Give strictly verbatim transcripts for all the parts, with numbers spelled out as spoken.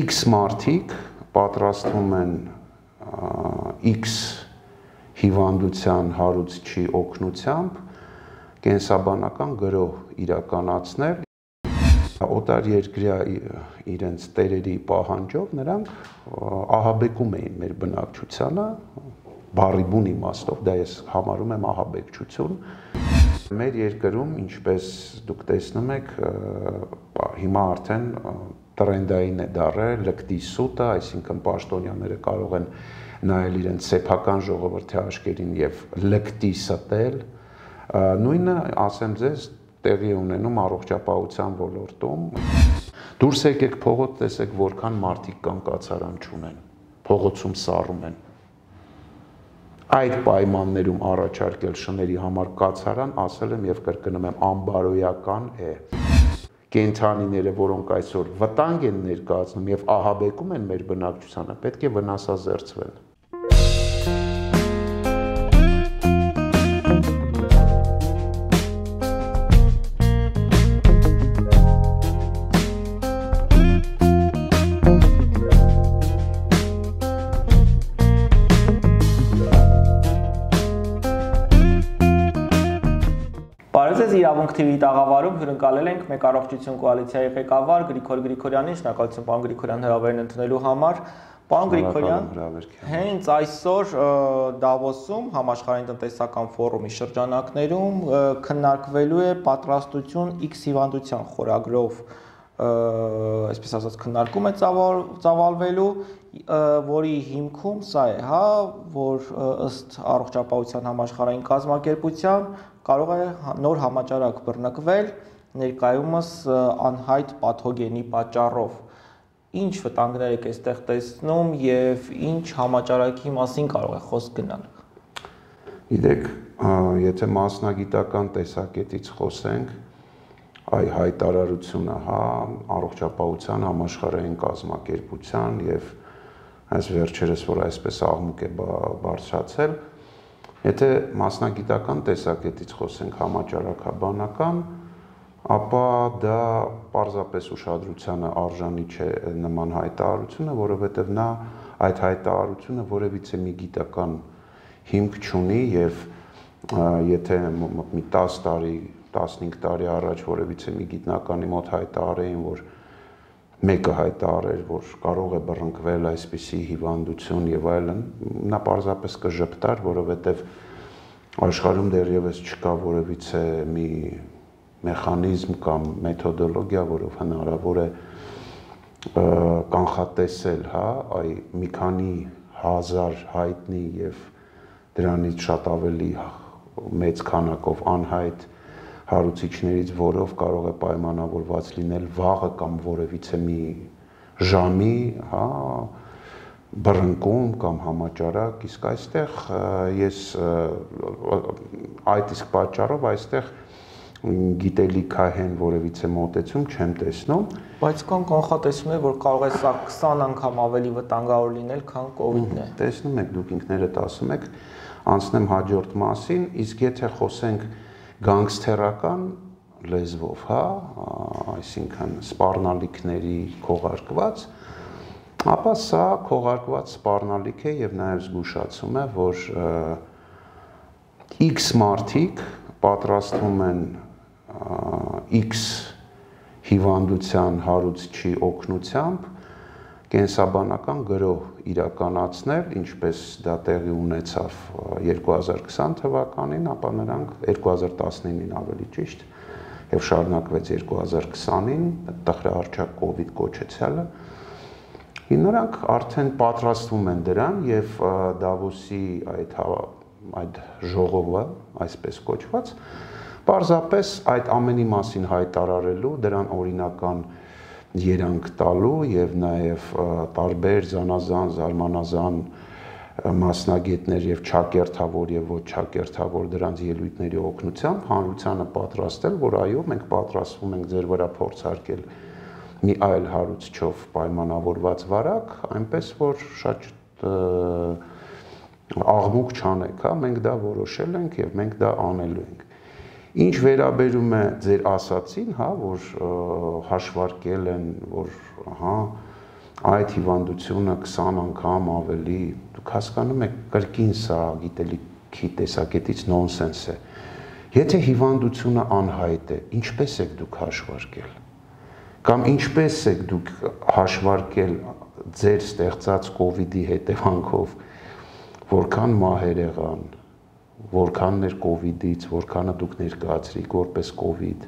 X մարդիկ պատրաստվում են X հիվանդության հարուցչի օգնությամբ կենսաբանական գրոհ իրականացնել։ Օտար երկրյա իրենց տերերի պահանջով նրանք ահաբեկում էին մեր բնակչությանը, բառի բուն իմաստով, դա ես համարում եմ ահաբեկչություն։ Մեր երկրում, ինչպես դուք տեսնում եք, հիմա արդեն տրենդային է դառել լկտի սուտը, այսինքն պաշտոնյաները կարող են նայել իրենց սեփական ժողովրդի աչքերին եւ լկտի ստել։ Նույնը, ասեմ ձեզ, տեղի ունենում առողջապահության ոլորտում։ Դուրս եկեք փողոց, տեսեք որքան մարդիկ կան կացարան չունեն, փողոցում սառում են։ Այդ պայմաններում առաջարկել շների համար կացարան, ասել եմ եւ կրկնում եմ, անբարոյական է։ Կենդանիները, որոնք այսօր վտանգ են ներկայացնում եւ ահաբեկում են մեր բնակչությանը, պետք է վնասազերծվեն։ Բարև իրավունք թի վի տաղավարում հյուրընկալել ենք մեկ առողջություն կոալիցիայի ղեկավար Գրիգոր Գրիգորյանին, շնորհակալություն պարոն Գրիգորյան հրավերն ընդունելու համար։ Պարոն Գրիգորյան, հենց այսօր Դավոսում համաշխարհային տնտեսական ֆորումի շրջանակներում քննարկվելու է պատրաստություն X հիվանդության խորագրով, այսպես ասած, քննարկում է ծավալվելու, որի հիմքում սա է, հա, որ ըստ առողջապահության համաշխարհային կազմակերպության կարող է նոր համաճարակ բռնկվել ներկայումս անհայտ պաթոգենի պատճառով։ Ինչ վտանգներ եք այստեղ տեսնում եւ ինչ համաճարակի մասին կարող է խոսք գնալ։ Գիտեք, եթե մասնագիտական տեսակետից խոսենք, այ հայտարարությունը, հա, առողջապահության համաշխարհային կազմակերպության եւ այս վերջերս, որ այսպես աղմուկ է բարձրացել, եթե մասնագիտական տեսակետից խոսենք համաճարակաբանական, ապա դա պարզապես ուշադրությանը արժանի չէ նման հայտարարությունը, որովհետև նա այդ հայտարարությունը որևիցե մի գիտական հիմք չունի եւ եթե մի տասը տարի, տասնհինգ տարի առաջ որևիցե մի գիտնականի մոտ հայտարարեին, որ մեկը հայտարարեր, որ կարող է բռնկվել այսպիսի հիվանդություն եւ այլն, նա պարզապես կժպտար, որովհետեւ աշխարհում դեռևս չկա որևիցե մի մեխանիզմ կամ մեթոդոլոգիա, որով հնարավոր է կանխատեսել, հա, այ մի քանի հազար հայտնի եւ դրանից շատ ավելի մեծ քանակով անհայտ հարուցիչներից, որով կարող է պայմանավորված լինել վաղը կամ որևիցե մի ժամի, հա, բռնկում կամ համաճարակ, իսկ այստեղ ես այդ իսկ պատճառով այստեղ գիտելիքահեն որևիցե մոտեցում չեմ տեսնում, բայց կան կանխատեսումներ, որ կարող է սա քսան անգամ ավելի վտանգավոր լինել, քան կովիդն է։ Տեսնում եք, դուք ինքներդ ասում եք, անցնեմ հաջորդ մասին, իսկ եթե խոսենք գանգստերական լեզվով, հա, այսինքն սպառնալիքների քողարկված, ապա սա քողարկված սպառնալիք է եւ նաեւ զգուշացում է, որ X մարդիկ պատրաստվում են X հիվանդության հարուցչի օգնությամբ կենսաբանական գրոհ իրականացնել, ինչպես դա տեղի ունեցավ երկու հազար քսան թվականին, ապա նրանք երկու հազար տասնինին ավելի ճիշտ եւ շարունակվեց երկու հազար քսանին, տխրահարճակ կովիդ կոչեցյալը։ Նրանք արդեն պատրաստվում են դրան եւ Դավոսի այդ այդ ժողովը, այսպես կոչված, պարզապես այդ ամենի մասին հայտարարելու, դրան օրինական երանգ տալու եւ նաեւ տարբեր զանազան, զարմանազան մասնագետներ եւ չակերտավոր եւ ոչ չակերտավոր դրանց ելույթների օգնությամբ հանրությանը պատրաստել, որ այո, մենք պատրաստվում ենք ձեր վրա փորձարկել մի այլ հարուցչով պայմանավորված վարակ, այնպես որ շատ աղմուկ չանեք, հա, մենք դա որոշել ենք եւ մենք դա անելու ենք։ Ինչ վերաբերում է ձեր ասացին, հա, որ հաշվարկել են, որ, հա, այդ հիվանդությունը քսան անգամ ավելի, դուք հասկանում եք, կրկին սա գիտելիքի տեսակետից նոնսենս է։ Եթե հիվանդությունը անհայտ է, ինչպես եք դուք հաշվարկել։ Կամ ինչպես եք դուք հաշվարկել ձեր ստեղծած կովիդի հետևանքով, որքան մահեր եղան, որքանն էր կովիդից, որքանը դուք ներկայացրիք որպես կովիդ։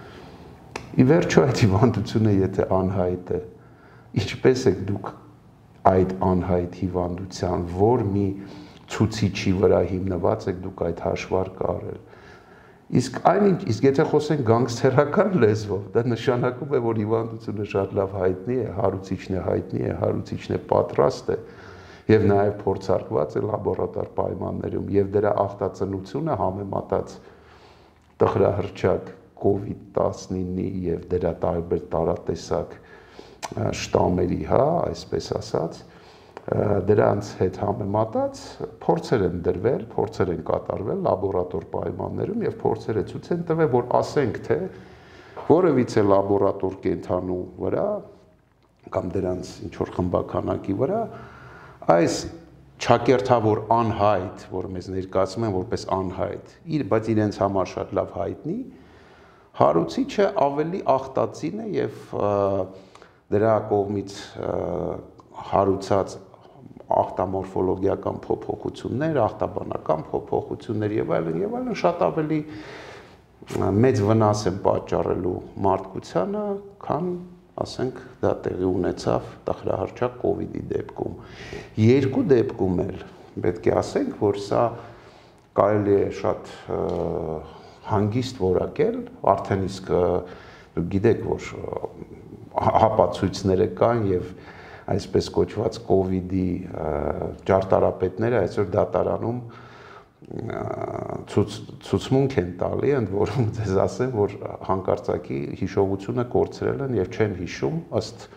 Ի վերջո այդ հիվանդությունը եթե անհայտ է, ինչպես եք դուք այդ անհայտ հիվանդության, որ մի ցուցիչի վրա հիմնված եք դուք այդ հաշվարկը արել։ Իսկ այնինչ, իսկ եթե խոսենք գանգստերական լեզվով, դա նշանակում է, որ հիվանդությունը շատ լավ հայտնի է, հարուցիչն է հայտնի է, հարուցիչն է պատրաստ է եւ նաեւ փորձարկված է լաբորատոր պայմաններում եւ դրա ախտածնությունը համեմատած տխրահռչակ կովիդ տասնինի եւ դրա տարբեր տարատեսակ շտամերի, հա, այսպես ասած, դրանց հետ համեմատած փորձեր են դրվել, փորձեր են կատարվել լաբորատոր պայմաններում եւ փորձերը ցույց են տվել, որ ասենք թե որևիցե լաբորատոր կենթանու վրա կամ դրանց ինչ որ խմբականակի վրա այս ճակերտավոր անհայտ, որը մեզ ներկայացնում են որպես անհայտ, իր բայց իրենց համար շատ լավ հայտնի, հարուցիչը ավելի ախտածին է եւ դրա կողմից հարուցած ախտամորֆոլոգիական փոփոխություններ, ախտաբանական փոփոխություններ եւ այլն եւ այլն շատ ավելի մեծ վնաս են պատճառելու մարդկությանը, քան ասենք դա տեղի ունեցավ տխրահռչակ կովիդի դեպքում։ Երկու դեպքում էլ պետք է ասենք, որ սա կարելի է շատ հանգիստ որակել, արդեն իսկ դուք գիտեք, որ հապացույցները կան եւ այսպես կոչված կովիդի ճարտարապետները այսօր դատարանում ցուցմունք են տալի, ընդ որում ձեզ ասեմ, որ հանկարծակի հիշողությունը կորցրել են եւ չեն հիշում ըստ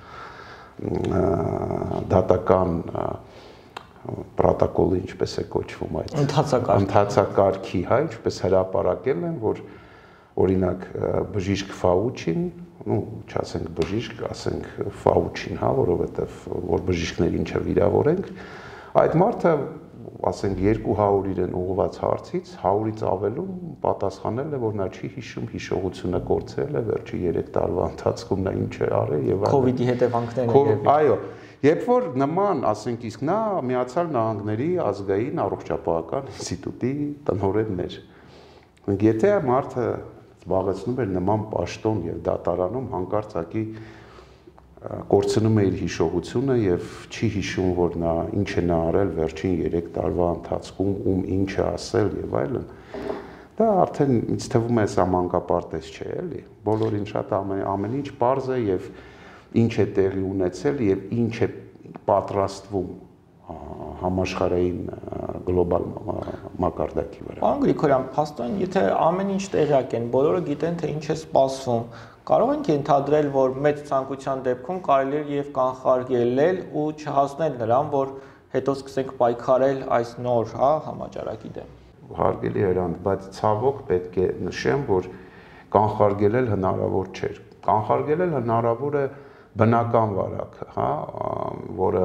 դատական պրոտոկոլի, ինչպես է կոչվում այդ ընթացակարգ ընթացակարգի, հա, ինչպես հրապարակել են, որ օրինակ բժիշկ Ֆաուչին, ну, չասենք բժիշկ, ասենք Ֆաուչին, հա, որովհետև որ բժիշկներին չվիրավորենք, այդ մարդը, ասենք երկու հարյուր իրեն ուղղված հարցից հարյուրից ավելում պատասխանել է, որ նա չի հիշում, հիշողությունը կորցրել է վերջի երեք տարվա ընթացքում նա ինչ է արել եւ այլն։ Կովիդի հետևանքներն այո, երբ որ նման, ասենք իսկ նա Միացյալ Նահանգների ազգային առողջապահական ինստիտուտի տնօրենն էր։ Եթե մարդը զբաղեցնում էր նման պաշտոն եւ դատարանում հանկարծակի կորցնում է իր հիշողությունը եւ չի հիշում, որ նա ինչ է նա արել վերջին երեք տարվա ընթացքում, ում ինչ է ասել եւ այլն, դա արդեն ինձ թվում է սա մանկապարտեզ չէ, էլի։ Բոլորին շատ ամեն ամեն ինչ պարզ է եւ ինչ է տեղի ունեցել եւ ինչ է պատրաստվում համաշխարհային գլոբալ մակարդակի վրա։ Պարոն Գրիգորյան, փաստորեն, եթե ամեն ինչ տեղյակ են, բոլորը գիտեն, թե ինչ է սպասվում, կարող ենք ենթադրել, որ մեծ ցանկության դեպքում կարելի է եւ կանխարգելել ու չհասնել նրան, որ հետո սկսենք պայքարել այս նոր, հա, համաճարակի դեմ։ Հարգելի Հրանտ, բայց ցավոք պետք է նշեմ, որ կանխարգելել հնարավոր չէր։ Կանխարգելել հնարավոր է բնական վարակը, հա, որը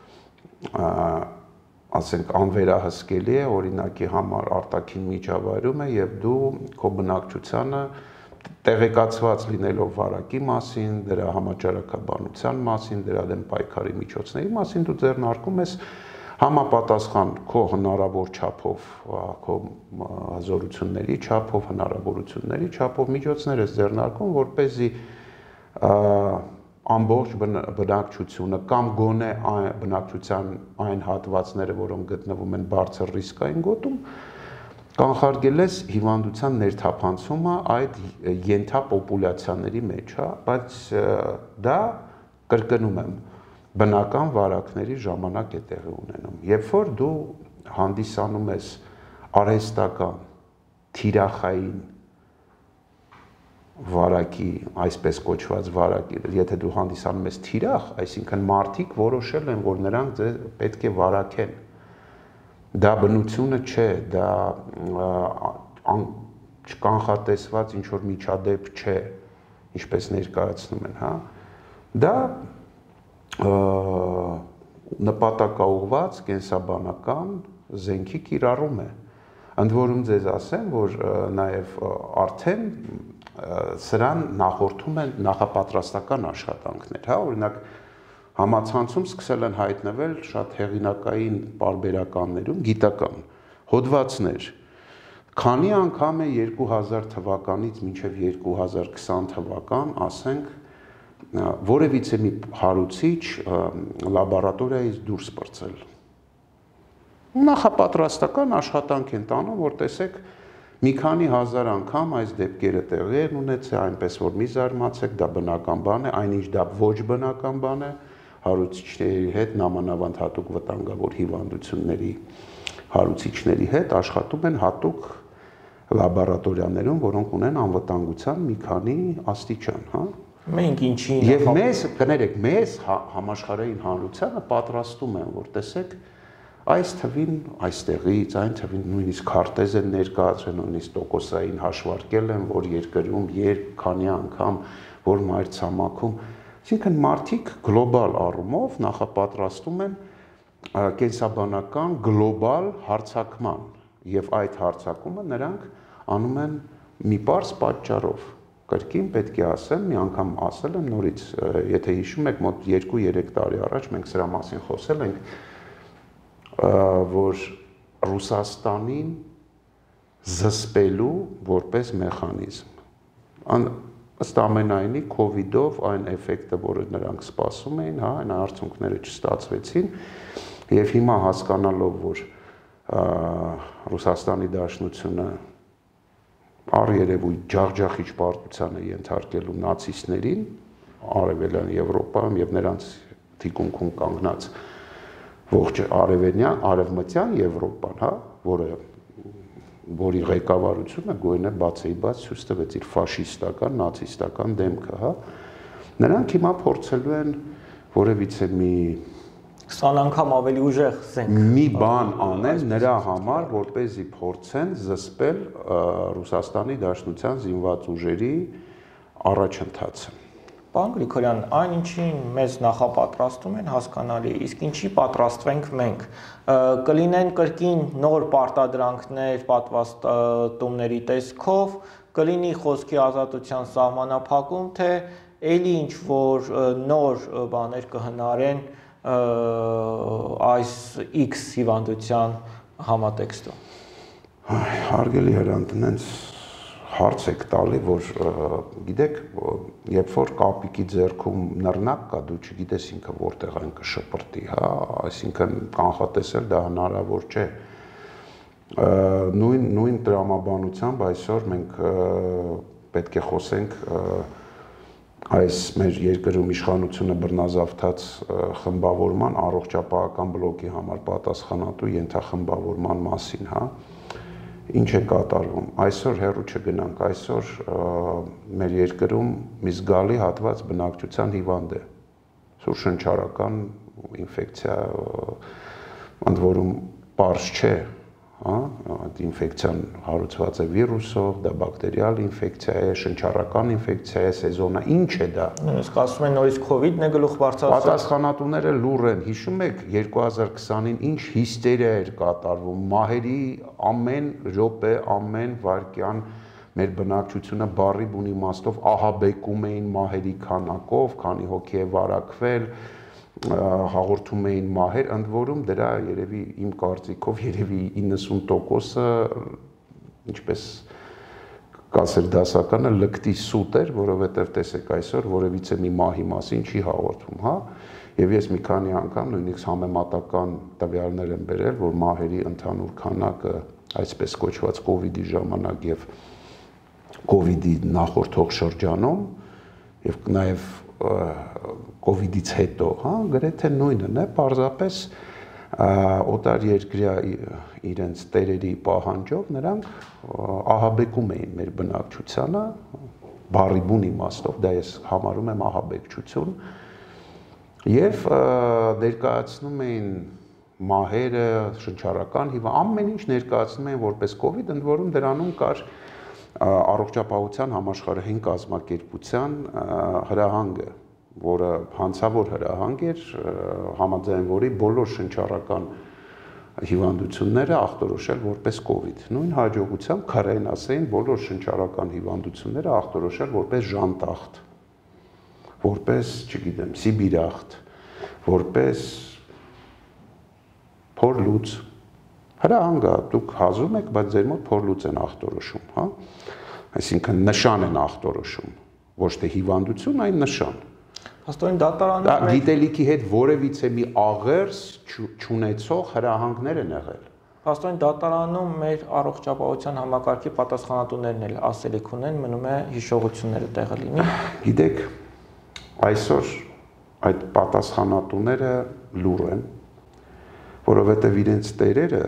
ասենք անվերահսկելի է, օրինակի համար արտաքին միջավայրում է եւ դու քո բնակչությանը տեղեկացված լինելով վարակի մասին, դրա համաճարակաբանության մասին, դրա դեմ պայքարի միջոցների մասին դու ձեռնարկում ես համապատասխան քո հնարավոր չափով, քո հզորությունների չափով, հնարավորությունների չափով միջոցներ ես ձեռնարկում, որպեսզի ամբողջ բնակչությունը կամ գոնե բնակչության այն հատվածները, որոնք գտնվում են բարձր ռիսկային գոտում, կանխարգելես հիվանդության ներթափանցումը այդ ենթապոպուլյացիաների մեջ, հա, բայց դա կրկնում եմ, բնական վարակների ժամանակ է տեղի ունենում։ Երբ որ դու հանդիսանում ես արհեստական, թիրախային վարակի, այսպես կոչված վարակի, եթե դու հանդիսանում ես թիրախ, այսինքն մարդիկ որոշել են, որ նրանք պետք է վարակեն։ Դա բնությունը չէ, դա չկանխատեսված ինչ որ միջադեպ չէ, ինչպես ներկայացնում են, հա։ Դա նպատակաուղված կենսաբանական զենքի կիրառում է։ Ընդ որում ձեզ ասեմ, որ նաև արդեն սրան նախորդում են նախապատրաստական աշխատանքներ, հա, օրինակ համացանցում սկսել են հայտնվել շատ հեղինակային պարբերականներում գիտական հոդվածներ, քանի անգամ է երկու հազար թվականից մինչև երկու հազար քսան թվական, ասենք, որևիցե մի հարուցիչ լաբորատորիայից դուրս պրծել։ Նախապատրաստական աշխատանք են տանում, որ տեսեք մի քանի հազար անգամ այս դեպքերը տեղի են ունեցել, այնպես որ մի զարմացեք, դա բնական բան է, այնինչ դա ոչ բնական բան է, հարուցիչների հետ, նամանավանդ հատուկ վտանգավոր հիվանդությունների հարուցիչների հետ աշխատում են հատուկ լաբորատորիաներում, որոնք ունեն անվտանգության մի քանի աստիճան, հա։ Մենք ինչի Եվ մեզ, կներեք, մեզ համաշխարհային հանրությանը պատրաստում են, որ տեսեք, այս թվին այստեղից, այն թվին նույնիսկ քարտեզ են ներկայացրել, նույնիսկ տոկոսային հաշվարկել են, որ երկրում երբ քանի անգամ, որ մայրցամաքում, այսինքն մարդիկ գլոբալ առումով նախապատրաստում են կենսաբանական գլոբալ հարձակման, եւ այդ հարձակումը նրանք անում են մի պարզ պատճառով։ Կրկին պետք է ասեմ, մի անգամ ասել եմ նորից, եթե հիշում եք, մոտ երկու երեք տարի առաջ մենք սրա մասին խոսել ենք, որ Ռուսաստանին զսպելու որպես մեխանիզմ։ Ըստ ամենայնի COVID-ով այն էֆեկտը, որը նրանք սպասում էին, հա, այն արդյունքները չստացվեցին, եւ հիմա հասկանալով, որ Ռուսաստանի Դաշնությունը առերևույթ ջախջախիչ պարտության է ենթարկելու նացիստներին արևելյան Եվրոպայում եւ նրանց թիկունքում կանգնած ողջ արևելյան, արևմտյան Եվրոպան, հա, որը որի ղեկավարությունը գույնը բացեի բաց ցույց տվեց իր ֆաշիստական, նացիստական դեմքը, հա։ Նրանք հիմա փորձելու են որևիցե մի քսան անգամ ավելի ուժեղ զենք մի բան անեն նրա համար, որպեսզի փորձեն զսպել Ռուսաստանի Դաշնության զինված ուժերի առաջընթացը։ Պարոն Գրիգորյան, այն ինչին մեզ նախապատրաստում են հասկանալի է, իսկ ինչի պատրաստվենք մենք։ Կլինեն կրկին նոր պարտադրանքներ պատվաստումների տեսքով, կլինի խոսքի ազատության սահմանափակում, թե ելի ինչ որ նոր բաներ կհնարեն այս X հիվանդության համատեքստում։ Հարգելի հրանտ, հարց եք տալի, որ գիտեք, երբ որ կապիկի ձեռքում նռնակ կա, դու չգիտես ինքը որտեղ այն կշպրտի, հա, այսինքն կանխատեսել դա հնարավոր չէ։ Նույն նույն տրամաբանությամբ այսօր մենք պետք է խոսենք այս մեր երկրում իշխանությունը բռնազավթած խմբավորման առողջապահական բլոկի համար պատասխանատու ենթախմբավորման մասին, հա։ Ինչ է կատարվում։ Այսօր հեռու չգնանք, այսօր մեր երկրում մի զգալի հատված բնակչության հիվանդ է։ Սուրշնչարական ինֆեկցիա, ընդ որում պարզ չէ, հա, այդ ինֆեկցիան հարուցված է վիրուսով, դա բակտերիալ ինֆեկցիա է, շնչառական ինֆեկցիա է, սեզոնա, ինչ է դա։ Նույնիսկ ասում են նորից COVID-ն է գլուխ բարձրացել։ Պատասխանատուները լուռ են, հիշում եք երկու հազար քսանին ինչ հիստերիա էր կատարվում, մահերի ամեն րոպե, ամեն վայրկյան մեր բնակչությունը բառի բուն իմաստով ահաբեկում էին մահերի քանակով, քանի հոգի է վարակվել, հաղորդում էին մահեր, ընդ որում դրա երևի իմ կարծիքով երևի իննսուն տոկոսը ինչպես կասեր դասականը լկտի սուտ էր, որովհետև տեսեք այսօր որևիցե մի մահի մասին չի հաղորդում, հա, եւ ես մի քանի անգամ նույնիսկ համեմատական տվյալներ եմ բերել, որ մահերի ընդհանուր քանակը այսպես կոչված COVID-ի ժամանակ եւ COVID-ի նախորդող շրջանում եւ նաեւ COVID-ից հետո, հա, գրեթե նույնն է, պարզապես օտար երկրյա իրենց տերերի պահանջով նրանք ահաբեկում էին մեր բնակչությանը, բառի բուն իմաստով, դա ես համարում եմ ահաբեկչություն, եւ ներկայացնում էին մահերը, շնչառական հիվանդ, ամեն ինչ ներկայացնում էին որպես COVID, ընդ որում դրանում կար առողջապահության համաշխարհային կազմակերպության հրահանգը, որը հանցավոր հրահանգ էր, համաձայն որի բոլոր շնչառական հիվանդությունները ախտորոշել որպես կովիդ։ Նույն հաջողությամբ քարային ասեին բոլոր շնչառական հիվանդությունները ախտորոշել որպես ժանտախտ, որպես, չգիտեմ, սիբիրախտ, որպես փորլուծ։ Հրահանգ է, դուք հազում եք, բայց ձեր մոտ փորլուծ են ախտորոշում, հա։ Այսինքն նշան են ախտորոշում, ոչ թե հիվանդություն, այլ նշան։ Փաստորեն դատարանում գիտելիքի հետ որևիցե մի աղերս չունեցող հրահանգներ են եղել։ Փաստորեն դատարանում մեր առողջապահության համակարգի պատասխանատուներն էլ ասելիք ունեն, մնում է հիշողությունները տեղը լինի։ Գիտեք, այսօր այդ պատասխանատուները լուռ են, որովհետև իրենց տերերը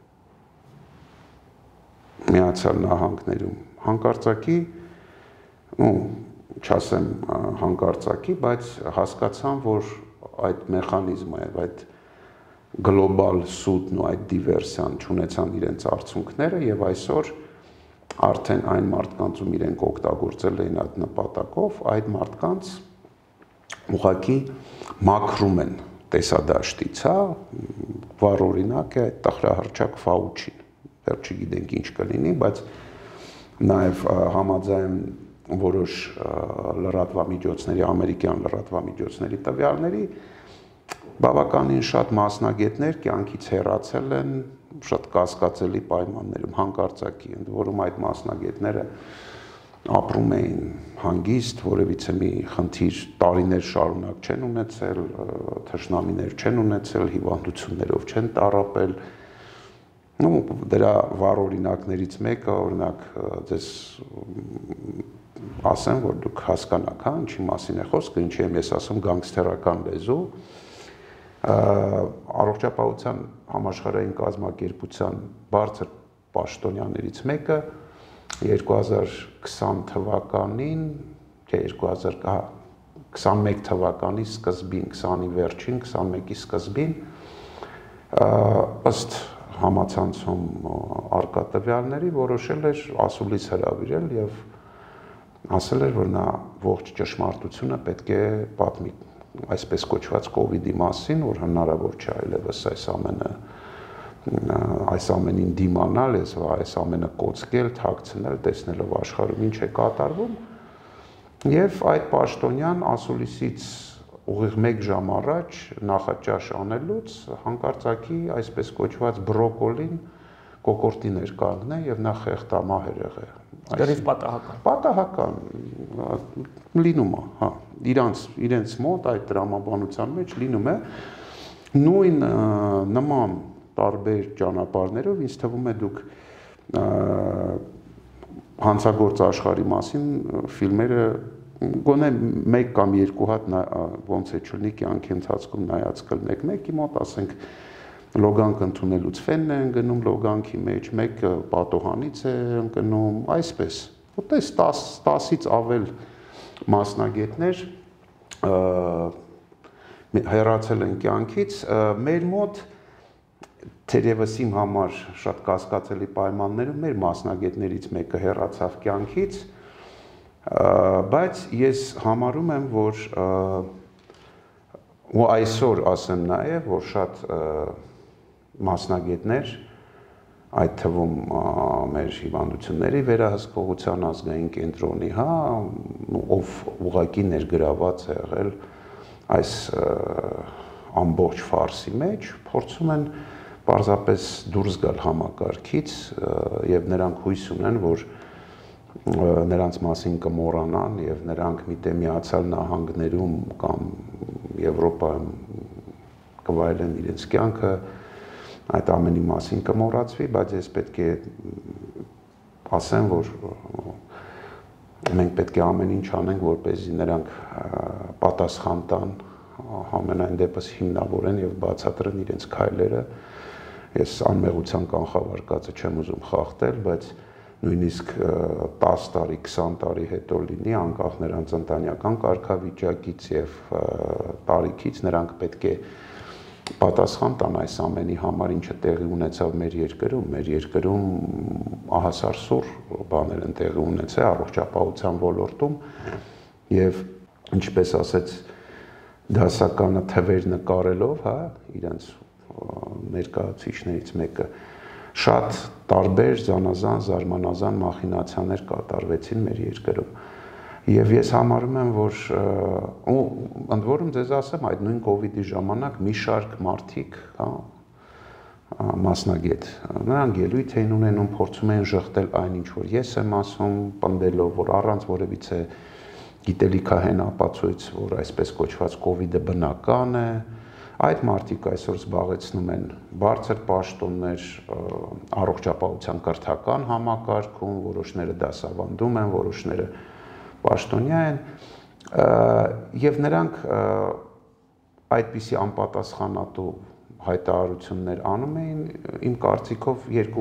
Միացյալ Նահանգներում հանկարծակի, ու չասեմ հանկարծակի, բայց հասկացան, որ այդ մեխանիզմը եւ այդ գլոբալ սուտն ու այդ դիվերսիան չունեցան իրենց արդյունքները եւ այսօր արդեն այն մարդկանց, ում իրենք օգտագործել էին այդ նպատակով, այդ մարդկանց ուղղակի մաքրում են տեսադաշտից, հա, վառ օրինակ է այդ տխրահռչակ Ֆաուչին, դեռ չգիտենք ինչ կլինի, բայց նաև համաձայն որոշ լրատվամիջոցների, ամերիկյան լրատվամիջոցների տվյալների, բավականին շատ մասնագետներ կյանքից հեռացել են շատ կասկածելի պայմաններում, հանկարծակի, ընդ որում այդ մասնագետները ապրում էին հանգիստ, որևիցե մի խնդիր տարիներ շարունակ չեն ունեցել, թշնամիներ չեն ունեցել, հիվանդություններով չեն տառապել։ Ну, դրա վառ օրինակներից մեկը, օրինակ, ձեզ ասեմ, որ դուք հասկանաք, հա, ինչի մասին է խոսքը, ինչի եմ ես ասում գանգստերական լեզու, առողջապահության համաշխարհային կազմակերպության բարձր պաշտոնյաներից մեկը երկու հազար քսան թվականին, թե երկու հազար քսանմեկ թվականի սկզբին, քսանի վերջին, քսանմեկի սկզբին, ըստ համացանցում արկա տվյալների որոշել էր ասուլիս հրավիրել եւ ասել էր, որ նա ողջ ճշմարտությունը պետք է պատմի այսպես կոչված կովիդի մասին, որ հնարավոր չէ այլևս այս ամենը այս ամենին դիմանալ, այս ամենը կոծկել, թաքցնել, տեսնելով աշխարհում ինչ է կատարվում, եւ այդ պաշտոնյան ասուլիսից ուղիղ մեկ ժամ առաջ նախաճաշ անելուց հանկարծակի այսպես կոչված բրոկոլին կոկորտիներ կանգնե եւ նա խեղդամահ էր եղել։ Դեռից պատահական։ Պատահական լինում է, հա, իրանց իրենց մոտ այդ դրամաբանության մեջ լինում է նույն նման տարբեր ճանապարհներով, ինձ թվում է դուք հանցագործ աշխարհի մասին ֆիլմերը գոնե մեկ կամ երկու հատ ոնց է չլինի կյանքի ընթացքում նայած կլնեք, մեկի մոտ ասենք լոգանք ընդունելուց ֆենն է ընկնում լոգանքի մեջ, մեկը պատոհանից է ընկնում, այսպես, ուտես տասից ավել մասնագետներ հեռացել են կյանքից, մեր մոտ թերևս իմ համար շատ կասկածելի պայմաններում մեր մասնագետներից մեկը հեռացավ կյանքից, բայց ես համարում եմ, որ ու այսօր ասեմ նաև, որ շատ մասնագետներ, այդ թվում մեր հիվանդությունների վերահսկողության ազգային կենտրոնի, հա, ով ուղղակի ներգրաված է եղել այս ամբողջ ֆարսի մեջ, փորձում են պարզապես դուրս գալ համակարգից եւ նրանք հույս ունեն, որ նրանց մասին կմոռանան եւ նրանք միտե Միացյալ Նահանգներում կամ Եվրոպայում կվայելեն իրենց կյանքը, այդ ամենի մասին կմոռացվի, բայց ես պետք է ասեմ, որ մենք պետք է ամեն ինչ անենք, որպեսզի նրանք պատասխան տան, ամենայն դեպս հիմնավորեն եւ բացատրեն իրենց քայլերը։ Ես անմեղության կանխավարկածը չեմ ուզում խախտել, բայց նույնիսկ տասը տարի, քսան տարի հետո լինի, անկախ նրանց ընտանեկան կարգավիճակից եւ տարիքից, նրանք պետք է պատասխան տան այս ամենի համար, ինչը տեղի ունեցավ մեր երկրում, մեր երկրում ահասարսուռ բաներ են տեղի ունեցել առողջապահության ոլորտում եւ ինչպես ասեց դասականը թվեր նկարելով, հա, իրենց ներկայացուցիչներից մեկը շատ տարբեր զանազան զարմանազան մախինացիաներ կատարվեցին մեր երկրում։ Եվ ես համարում եմ, որ ու ընդ որում ձեզ ասեմ, այդ նույն կովիդի ժամանակ մի շարք մարդիկ, հա, մասնագետ, նրանք ելույթ էին ունենում, փորձում էին ժխտել այն, ինչ որ ես եմ ասում, պնդելով, որ առանց որևիցե գիտելիքահեն ապացույց, որ այսպես կոչված կովիդը բնական է, այդ մարդիկ այսօր զբաղեցնում են բարձր պաշտոններ առողջապահության կրթական համակարգում, որոշները դասավանդում են, որոշները պաշտոնյա են, եւ նրանք այդպիսի անպատասխանատու հայտարարություններ անում էին, իմ կարծիքով երկու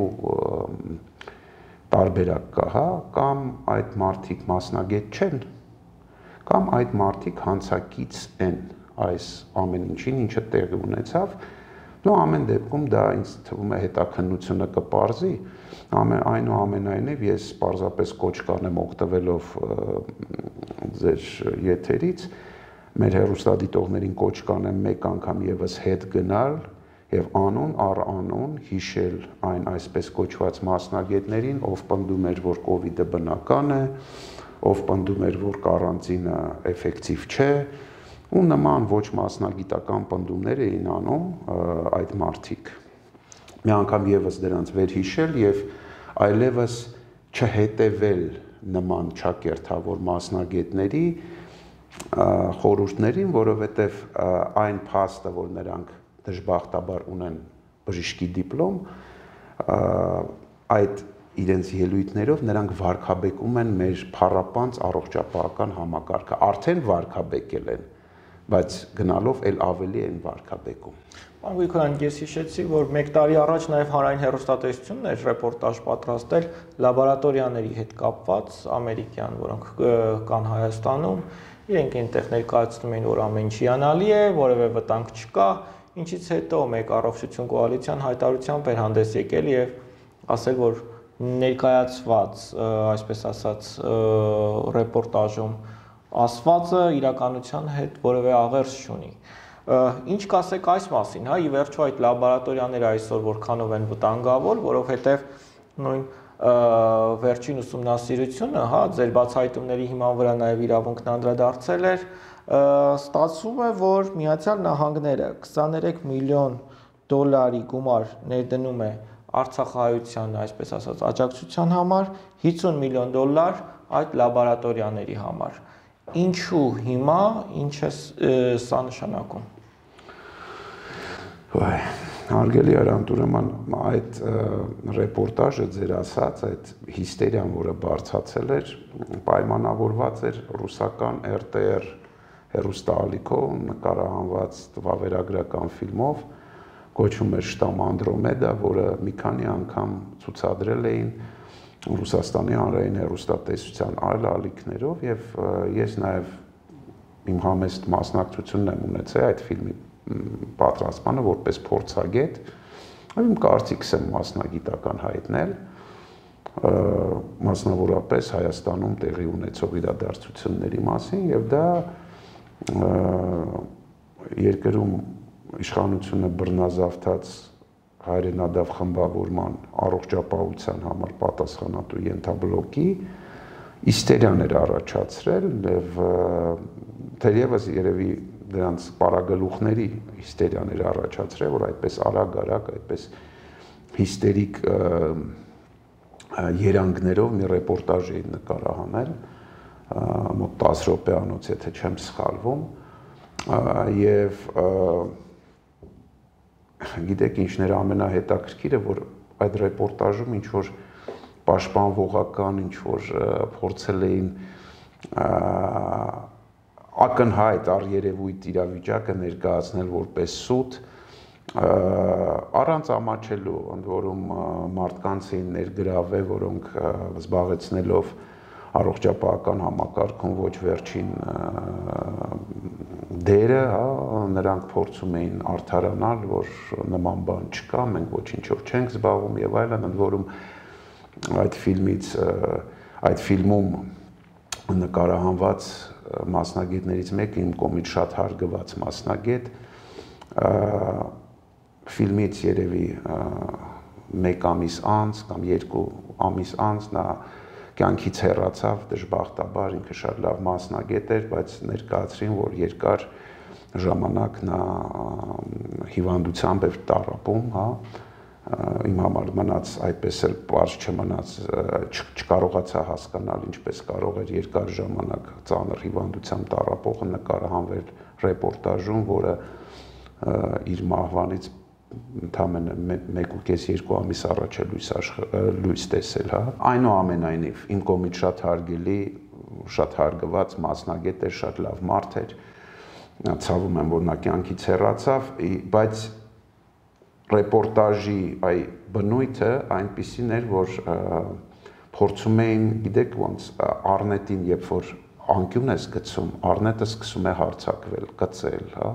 տարբերակ կա, հա, կամ այդ մարդիկ մասնագետ չեն, կամ այդ մարդիկ հանցակից են այս ամեն ինչին, ինչը տեղի ունեցավ, ու ամեն դեպքում դա ինձ թվում է հետաքննությունը կպարզի, այնուամենայնիվ ես պարզապես կոչ կանեմ օգտվելով ձեր եթերից, մեր հեռուստադիտողներին կոչ կանեմ մեկ անգամ եւս հետ գնալ եւ անուն առ անուն հիշել այն այսպես կոչված մասնագետներին, ով պնդում էր, որ կովիդը բնական է, ով պնդում էր, որ կարանտինը էֆեկտիվ չէ, ու նման ոչ մասնագիտական պնդումներ էին անում այդ մարդիկ։ Մի անգամ եւս դրանց վերհիշել եւ այլևս չհետևել նման ճակերտավոր մասնագետների խորհուրդներին, որովհետև այն փաստը, որ նրանք դժբախտաբար ունեն բժշկի դիպլոմ, այդ իրենց ելույթներով նրանք վարկաբեկում են մեր փառապանծ առողջապահական համակարգը, արդեն վարկաբեկել են, բայց գնալով էլ ավելի են վարկաբեկում։ Պարոն Գրիգորյան, ես հիշեցի, որ մեկ տարի առաջ նաև հանրային հեռուստատեսությունն էր ռեպորտաժ պատրաստել լաբորատորիաների հետ կապված, ամերիկյան, որոնք կան Հայաստանում, իրենք այնտեղ ներկայացնում էին, որ ամեն ինչ հիանալի է, որևէ վտանգ չկա, ինչից հետո մեկ առողջություն կոալիցիան հայտարարությամբ էր հանդես եկել եւ ասել, որ ներկայացված, այսպես ասած, ռեպորտաժում ասվածը իրականության հետ որևէ աղերս չունի։ Ինչ կասեք այս մասին, հա, ի վերջո այդ լաբորատորիաները այսօր որքանով են վտանգավոր, որովհետև նույն վերջին ուսումնասիրությունը, հա, ձեր բացահայտումների հիման վրա նաև իրավունքն անդրադարձել էր, ստացվում է, որ Միացյալ Նահանգները քսաներեք միլիոն դոլարի գումար ներդնում է Արցախահայության, այսպես ասած, աջակցության համար, հիսուն միլիոն դոլար այդ լաբորատորիաների համար։ Ինչու հիմա, ինչ է սա նշանակում։ Վայ, հարգելի Արանտ, ուրեմն այդ ռեպորտաժը ձեր ասած, այդ հիստերիան, որը բարձրացել էր, պայմանավորված էր ռուսական R T R հեռուստաալիքով նկարահանված վավերագրական ֆիլմով, կոչվում էր Շտամ Անդրոմեդա, որը մի քանի անգամ ցուցադրել էին Ռուսաստանի հանրային հեռուստատեսության այլ ալիքներով եւ ես նաեւ իմ համեստ մասնակցությունն եմ ունեցել այդ ֆիլմի պատրաստմանը որպես փորձագետ, իմ կարծիքս եմ մասնագիտական հայտնել, մասնավորապես Հայաստանում տեղի ունեցող իրադարձությունների մասին եւ դա երկրում իշխանությունը բռնազավթած հայրենադավ խմբավորման առողջապահության համար պատասխանատու ենթաբլոկի իստերիան էր առաջացրել եւ թերևս երևի դրանց պարագլուխների հիստերիան էր առաջացրել, որ այդպես արագ-արագ, այդպես հիստերիկ երանգներով մի ռեպորտաժ էին նկարահանել, մոտ տասը րոպեանոց, եթե չեմ սխալվում, եւ գիտեք ինչն էր ամենահետաքրքիրը, որ այդ ռեպորտաժում ինչ որ պաշտպանողական, ինչ որ փորձել էին ակնհայտ առերևույթ իրավիճակը ներկայացնել որպես սուտ, առանց ամաչելու, ընդ որում մարդկանց էին ներգրավել, որոնք զբաղեցնելով առողջապահական համակարգում ոչ վերջին դերը, հա, նրանք փորձում էին արդարանալ, որ նման բան չկա, մենք ոչինչով չենք զբաղվում եւ այլն, ընդ որում այդ ֆիլմից այդ ֆիլմում նկարահանված մասնագետներից մեկը, իմ կողմից շատ հարգված մասնագետ, ֆիլմից երևի մեկ ամիս անց կամ երկու ամիս անց նա կյանքից հեռացավ, դժբախտաբար, ինքը շատ լավ մասնագետ էր, բայց ներկայացրին, որ երկար ժամանակ նա հիվանդությամբ էր տառապում, հա, իմ համար մնաց այդպես էլ պարզ չմնաց, չկարողացա հասկանալ ինչպես կարող էր երկար ժամանակ ծանր հիվանդությամբ տառապողը նկարահանվել ռեպորտաժում, որը իր մահվանից ընդամենը մեկ ու կես երկու ամիս առաջ է լույս տեսել, հա։ Այնուամենայնիվ, իմ կողմից շատ հարգելի, շատ հարգված մասնագետ էր, շատ լավ մարդ էր, ցավում եմ, որ նա կյանքից հեռացավ, բայց ռեպորտաժի այ բնույթը այնպիսին էր, որ փորձում էին, գիտեք ոնց, առնետին, երբ որ անկյուն ես գցում, առնետը սկսում է հարձակվել, կծել, հա։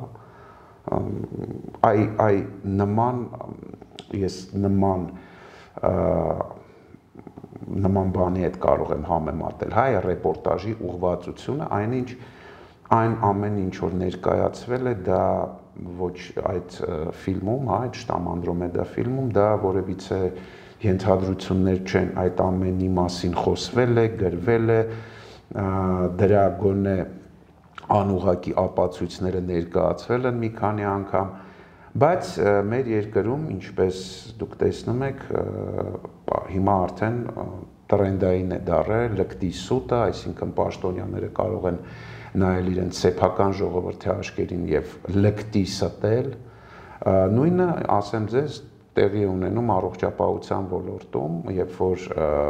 Այ այ նման ես նման նման բանի հետ կարող եմ համեմատել, հա, ռեպորտաժի ուղղվածությունը, այնինչ այն ամեն ինչ որ ներկայացվել է, դա ոչ այդ ֆիլմում, հա, այդ Շտամ Անդրոմեդա ֆիլմում, դա որևիցե ենթադրություններ չեն, այդ ամենի մասին խոսվել է, գրվել է, դրա գոնե անուղղակի ապացույցները ներկայացվել են մի քանի անգամ, բայց մեր երկրում, ինչպես դուք տեսնում եք, հիմա արդեն տրենդային է դառել լկտի սուտը, այսինքն պաշտոնյաները կարող են նայել իրենց սեփական ժողովրդի աչքերին եւ լկտի ստել, նույնը ասեմ ձեզ տեղի ունենում առողջապահության ոլորտում, երբ որ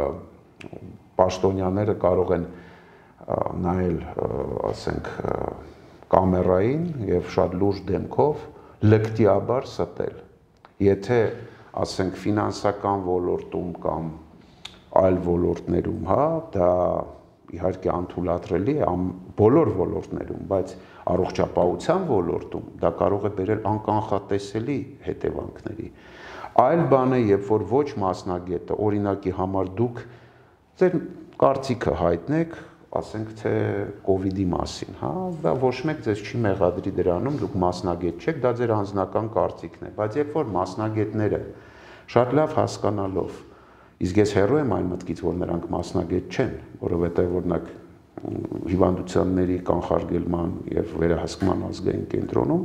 պաշտոնյաները կարող են նայել, ասենք, կամերային եւ շատ լուրջ դեմքով լկտիաբար ստել։ Եթե, ասենք, ֆինանսական ոլորտում կամ այլ ոլորտներում, հա, դա իհարկե անթույլատրելի է բոլոր ոլորտներում, բայց առողջապահության ոլորտում դա կարող է բերել անկանխատեսելի հետևանքների։ Այլ բան է, երբ որ ոչ մասնագետը, օրինակի համար դուք ձեր կարծիքը հայտնեք, ասենք թե կովիդի մասին, հա, դա ոչ մեկ ձեզ չի մեղադրի դրանում, դուք մասնագետ չեք, դա ձեր անձնական կարծիքն է, բայց երբ որ մասնագետները շատ լավ հասկանալով, իսկ ես հեռու եմ այն մտքից, որ նրանք մասնագետ չեն, որովհետև օրինակ հիվանդությունների կանխարգելման եւ վերահսկման ազգային կենտրոնում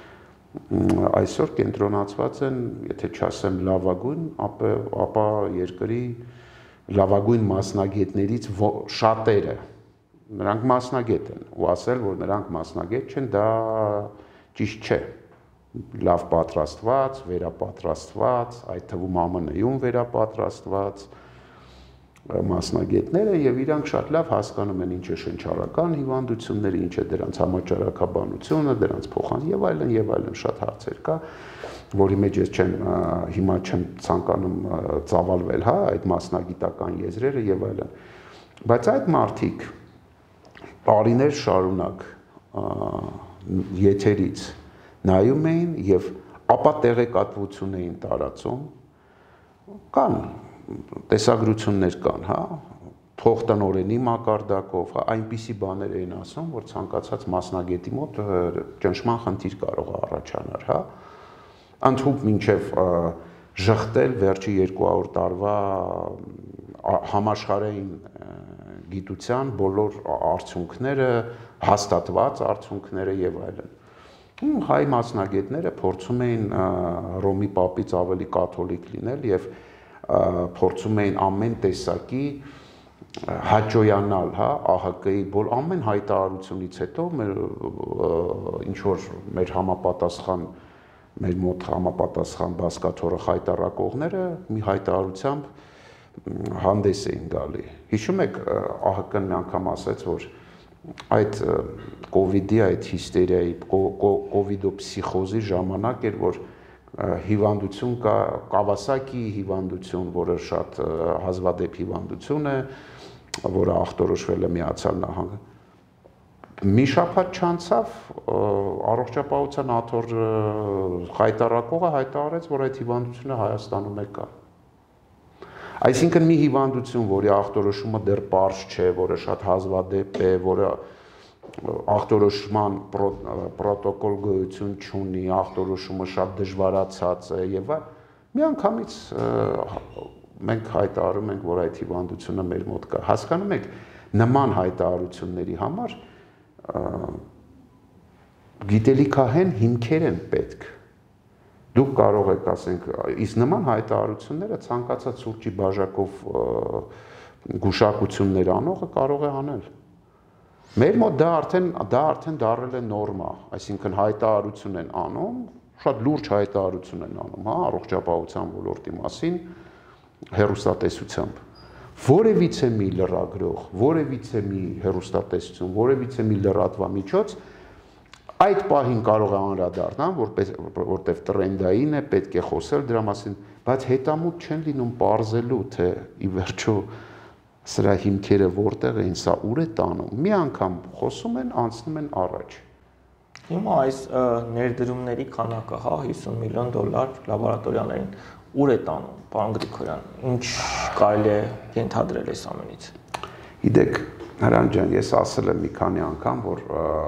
այսօր կենտրոնացված են, եթե չասեմ լավագույն, ապա, ապա երկրի լավագույն մասնագետներից շատերը, նրանք մասնագետ են, ու ասել, որ նրանք մասնագետ չեն, դա ճիշտ չէ, լավ պատրաստված, վերապատրաստված, այդ թվում ԱՄՆ -ում վերապատրաստված մասնագետները եւ իրանք շատ լավ հասկանում են ինչ է շնչառական հիվանդությունները, ինչ է դրանց համաճարակաբանությունը, դրանց փոխանցումը եւ այլն եւ այլն շատ հարցեր կա, որի մեջ ես չեմ հիմա չեմ ցանկանում ծավալվել, հա, այդ մասնագիտական եզրերը եւ այլն։ Բայց այդ մարդիկ տարիներ շարունակ եթերից նայում էին եւ ապա տեղեկատվություն էին տարածում, կան տեսագրություններ կան, հա, փոխտնօրենի մակարդակով, հա, այնպիսի բաներ էին ասում, որ ցանկացած մասնագետի մոտ ճնշման խնդիր կարող է առաջանալ, հա, ընդհանուր մինչև ժխտել վերջի երկու հարյուր տարվա համաշխարհային գիտության բոլոր արդյունքները, հաստատված արդյունքները եւ այլն։ Հայ մասնագետները փորձում էին Ռոմի պապից ավելի կաթոլիկ լինել եւ փորձում էին ամեն տեսակի հաճոյանալ, հա, ԱՀԿ-ի բոլոր ամեն հայտարարությունից հետո մեր ինչ որ մեր համապատասխան մեր մոտ համապատասխան բասկաթոռը հայտարարողները մի հայտարարությամբ հանդես էին գալի։ Հիշում եք ԱՀԿ-ն մի անգամ ասաց, որ այդ կովիդի, այդ հիստերիայի, կովիդոպսիխոզի ժամանակ էր, որ հիվանդություն կա, Կավասակի հիվանդություն, որը շատ հազվադեպ հիվանդություն է, որը ախտորոշվել է Միացյալ Նահանգ։ Մի շաբաթ չանցավ, առողջապահության աթոռ հայտարարողը հայտարարեց, որ այդ հիվանդությունը Հայաստանում է կա։ Այսինքն մի հիվանդություն, որի ախտորոշումը դեռ պարզ չէ, որը շատ հազվադեպ է, որը ախտորոշման պրոտոկոլ գոյություն չունի, ախտորոշումը շատ դժվարացած է եւ այլ, միանգամից մենք հայտարարում ենք, որ այդ հիվանդությունը մեր մոտ կա։ Հասկանում եք, նման հայտարարությունների համար գիտելիքահեն հիմքեր են պետք։ Դուք կարող եք ասենք, իսկ նման հայտարարությունները ցանկացած սուրճի բաժակով գուշակություններ անողը կարող է անել։ Մեր մոտ դա արդեն դա արդեն դառել է նորմա, այսինքն հայտարարություն են անում, շատ լուրջ հայտարարություն են անում, հա, առողջապահության ոլորտի մասին հեռուստատեսությամբ։ Որևիցե մի լրագրող, որևիցե մի հեռուստատեսություն, որևիցե մի լրատվամիջոց այդ պահին կարող է անդրադառնալ, որպես որտեվ տրենդային է, պետք է խոսել դրա մասին, բայց հետամուտ չեն լինում պարզելու, թե ի վերջո սրա հիմքերը որտեղ են, սա ուր է տանում։ Մի անգամ խոսում են, անցնում են առաջ։ Հիմա այս ներդրումների քանակը, հա, հիսուն միլիոն դոլար լաբորատորիաներին ուր է տանում, պարոն Գրիգորյան, ինչ կարելի է ենթադրել այս ամենից։ Գիտեք, Հրանտ ջան, ես ասել եմ մի քանի անգամ, որ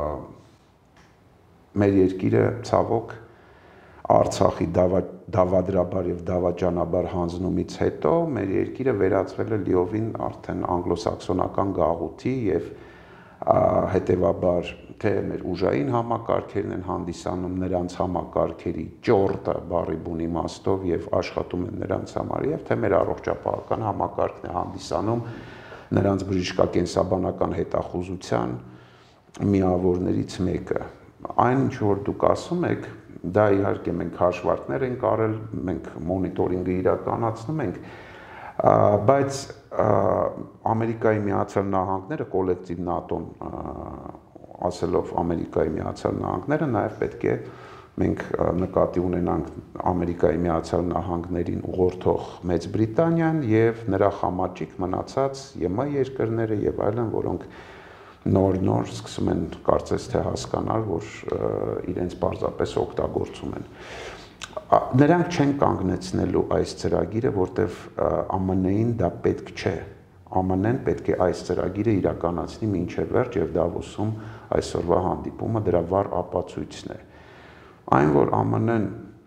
մեր երկիրը ցավոք Արցախի դավադրաբար եւ դավաճանաբար հանձնումից հետո մեր երկիրը վերածվել է լիովին արդեն անգլոսաքսոնական գաղութի եւ հետեւաբար թե մեր ուժային համակարգերն են հանդիսանում նրանց համակարգերի ճորտը բարի բուն իմաստով եւ աշխատում են նրանց համար եւ թե մեր առողջապահական համակարգն է հանդիսանում նրանց բժշկակենսաբանական հետախուզության միավորներից մեկը։ Այն ինչ որ դուք ասում եք, դա իհարկե մենք հաշվարկներ ենք արել, մենք մոնիտորինգը իրականացնում ենք, բայց Ամերիկայի Միացյալ Նահանգները կոլեկտիվ նատոն ասելով Ամերիկայի Միացյալ Նահանգները նաև պետք է մենք նկատի ունենանք Ամերիկայի Միացյալ Նահանգներին ուղղորդող Մեծ Բրիտանիան եւ նրա խամաճիկ մնացած ԵՄ երկրները եւ այլն, որոնք նոր-նոր սկսում են կարծես թե հասկանալ, որ իրենց պարզապես օգտագործում են։ Նրանք չեն կանգնեցնելու այս ծրագիրը, որտեվ ԱՄՆ-ին դա պետք չէ։ ԱՄՆ-ն պետք է այս ծրագիրը իրականացնի մինչև վերջ եւ Դավոսում այսօրվա հանդիպումը դրա վառ ապացույցն է։ Այն որ ԱՄՆ-ն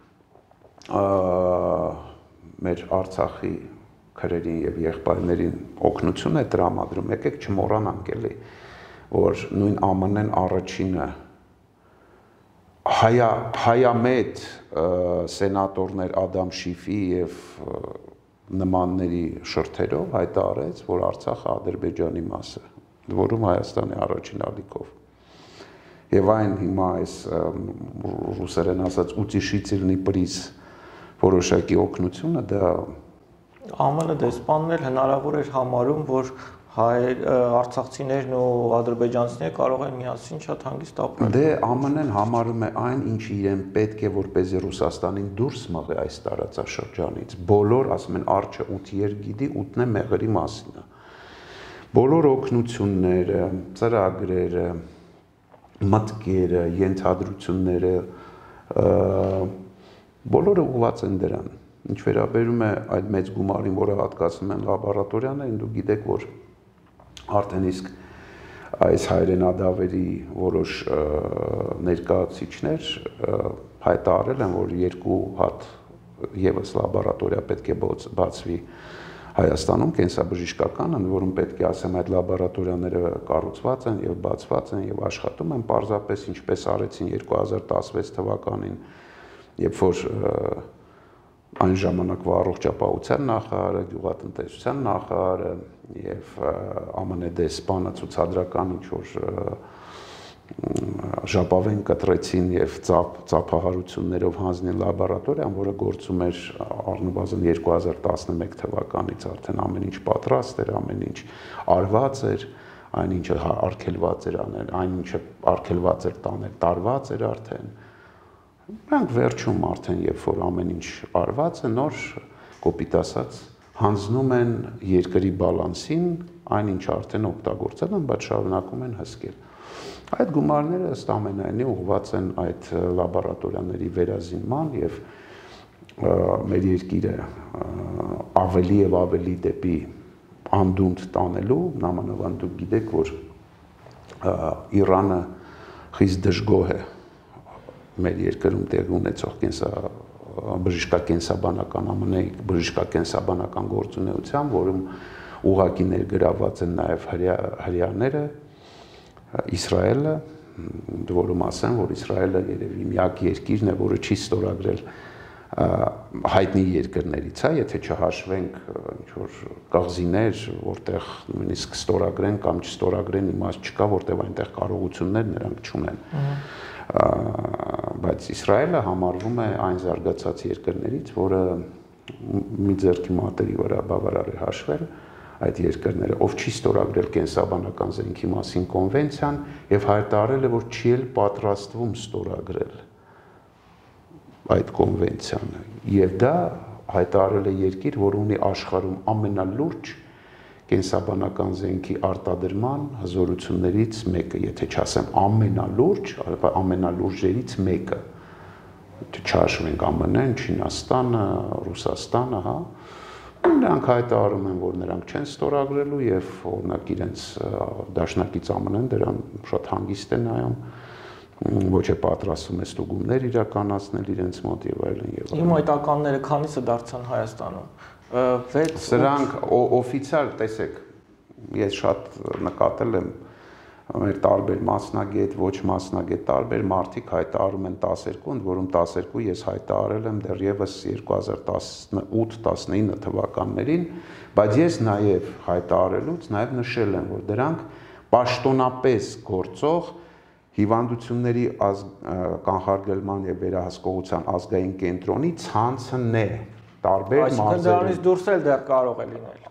մեր Արցախի քրերին եւ եղբայրներին օգնություն է տրամադրում, եկեք չմոռանանք էլի, որ նույն ԱՄՆ-ն առաջինը հայա հայամետ սենատորներ Ադամ Շիֆի եւ նմանների շրթերով հայտարարեց, որ Արցախը Ադրբեջանի մաս է, որում Հայաստանի առաջին ալիքով։ Եվ այն հիմա այս ռուսերեն ասած «ութիշիցիլնի պրիզ» որոշակի օգնությունը դա ԱՄՆ դեսպանն էլ հնարավոր էր համարում, որ հայ արցախցիներն ու ադրբեջանցիները կարող են միասին շատ հանգիստ ապրել։ Դե ԱՄՆ-ն համարում է այն, ինչ իրեն պետք է, որպեսզի Ռուսաստանին դուրս մղի այս տարածաշրջանից։ Բոլոր, ասում են, արջը ութ երգիդի ութն է մեղրի մասին է։ Բոլոր օգնությունները, ծրագրերը, մտքերը, ենթադրությունները բոլորը ուղղված են դրան։ Ինչ վերաբերում է այդ մեծ գումարին, որը հատկացնում են լաբորատորիաներին, դուք գիտեք, որ արդեն իսկ այս հայրենադավերի որոշ ներկայացուցիչներ հայտարարել են, որ երկու հատ եւս լաբորատորիա պետք է բացվի Հայաստանում, կենսաբժշկական, ընդ որում պետք է ասեմ, այդ լաբորատորիաները կառուցված են եւ բացված են եւ աշխատում են պարզապես ինչպես արեցին երկու հազար տասնվեց թվականին, երբ որ այն ժամանակվա առողջապահության նախարարը, գյուղատնտեսության նախարարը եւ ԱՄՆ դեսպանը ցուցադրական ինչ որ ժապավեն կտրեցին եւ ծափ ծափահարություններով հանձնին լաբորատորիան, որը գործում էր առնվազն երկու հազար տասնմեկ թվականից արդեն ամեն ինչ պատրաստ էր, ամեն ինչ արված էր, այն ինչը արգելված էր անել, այն ինչը արգելված էր տանել, տարված էր արդեն։ Նրանք վերջում արդեն երբ որ ամեն ինչ արված է, նոր կոպիտ ասած հանձնում են երկրի բալանսին այն ինչ արդեն օգտագործել են, բայց շարունակում են հսկել։ Այդ գումարները ըստ ամենայնի ուղղված են այդ լաբորատորիաների վերազինման եւ մեր երկիրը ավելի եւ ավելի դեպի անդունդ տանելու, նամանավանդ դուք գիտեք, որ Իրանը խիստ դժգոհ է մեր երկրում տեղի ունեցող կենսա բժշկակենսաբանական ԱՄՆ-ի բժշկակենսաբանական գործունեությամբ, որում ուղղակի ներգրավված են նաև հրեաները, Իսրայելը, որում ասեմ, որ Իսրայելը երևի միակ երկիրն է, որը չի ստորագրել հայտնի երկրներից, հա, եթե չհաշվենք ինչ-որ կղզիներ, որտեղ նույնիսկ ստորագրեն կամ չստորագրեն իմաստ չկա, որտեղ այնտեղ կարողություններ նրանք չունեն։ Բայց Իսրայելը համարվում է այն զարգացած երկրներից, որը մի ձեռքի մատերի վրա բավարար է հաշվել այդ երկրները, ով չի ստորագրել կենսաբանական զենքի մասին կոնվենցիան եւ հայտարարել է, որ չի էլ պատրաստվում ստորագրել այդ կոնվենցիան, եւ դա հայտարարել է երկիր, որ ունի աշխարհում ամենալուրջ կենսաբանական զենքի արտադրման հզորություններից մեկը, եթե չասեմ ամենալուրջ, ամենալուրջերից մեկը, չհաշվենք ԱՄՆ-ն, Չինաստանը, Ռուսաստանը, հա, նրանք հայտարարում են, որ նրանք չեն ստորագրելու եւ օրինակ իրենց դաշնակից ԱՄՆ-ն դրան շատ հանգիստ է նայում, ոչ է պատրաստում է ստուգումներ իրականացնել իրենց մոտ եւ այլն եւ այլն։ Իմ այտականները քանիսը դարձան Հայաստանում։ Սրանք օֆիցիալ, տեսեք, ես շատ նկատել եմ մեր տարբեր մասնագետ, ոչ մասնագետ տարբեր մարդիկ հայտարարում են տասներկու, ընդ որում տասներկու ես հայտարարել եմ դեռևս երկու հազար տասնութ տասնինը թվականներին, բայց ես նաև հայտարարելուց նաև նշել եմ, որ դրանք պաշտոնապես գործող հիվանդությունների կանխարգելման եւ վերահսկողության ազգային կենտրոնի ցանցն է տարբեր մարզերում։ Այսինքն դրանից դուրս էլ դեռ կարող է լինել։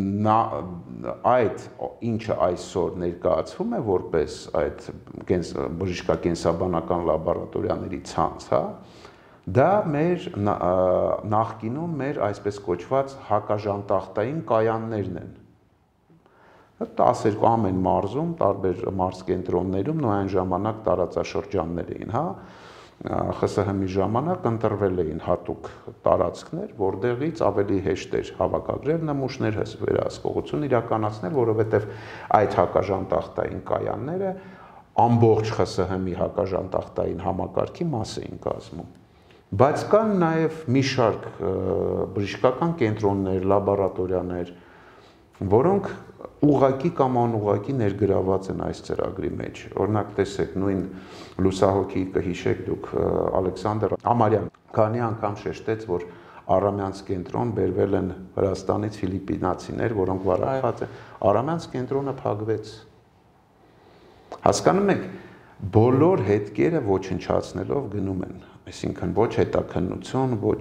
Այդ ինչը այսօր ներկայացվում է որպես այդ բժշկակենսաբանական լաբորատորիաների ցանց, հա, դա մեր նախկինում մեր այսպես կոչված հակաժանտախտային կայաններն են։ տասներկու ամեն մարզում, տարբեր մարզկենտրոններում նույն ժամանակ տարածաշրջաններ էին, հա, ԽՍՀՄ-ի ժամանակ ընտրվել էին հատուկ տարածքներ, որտեղից ավելի հեշտ էր հավաքագրել նմուշներ, վերահսկողություն իրականացնել, որովհետև այդ հակաժանտախտային կայանները ամբողջ ԽՍՀՄ-ի հակաժանտախտային համակարգի մաս էին կազմում։ Բայց կան նաև մի շարք բժշկական կենտրոններ, լաբորատորիաներ, որոնք ուղղակի կամ անուղղակի ներգրաված են այս ծրագրի մեջ։ Օրինակ տեսեք, նույն լուսահոգի կհիշեք դուք Ալեքսանդր Ամարյան քանի անգամ շեշտեց, որ Արամյանց կենտրոն բերվել են Վրաստանից ֆիլիպինացիներ, որոնք վարակված են։ Արամյանց կենտրոնը փակվեց։ Հասկանում եք, բոլոր հետքերը ոչնչացնելով գնում են, այսինքն ոչ հետաքննություն, ոչ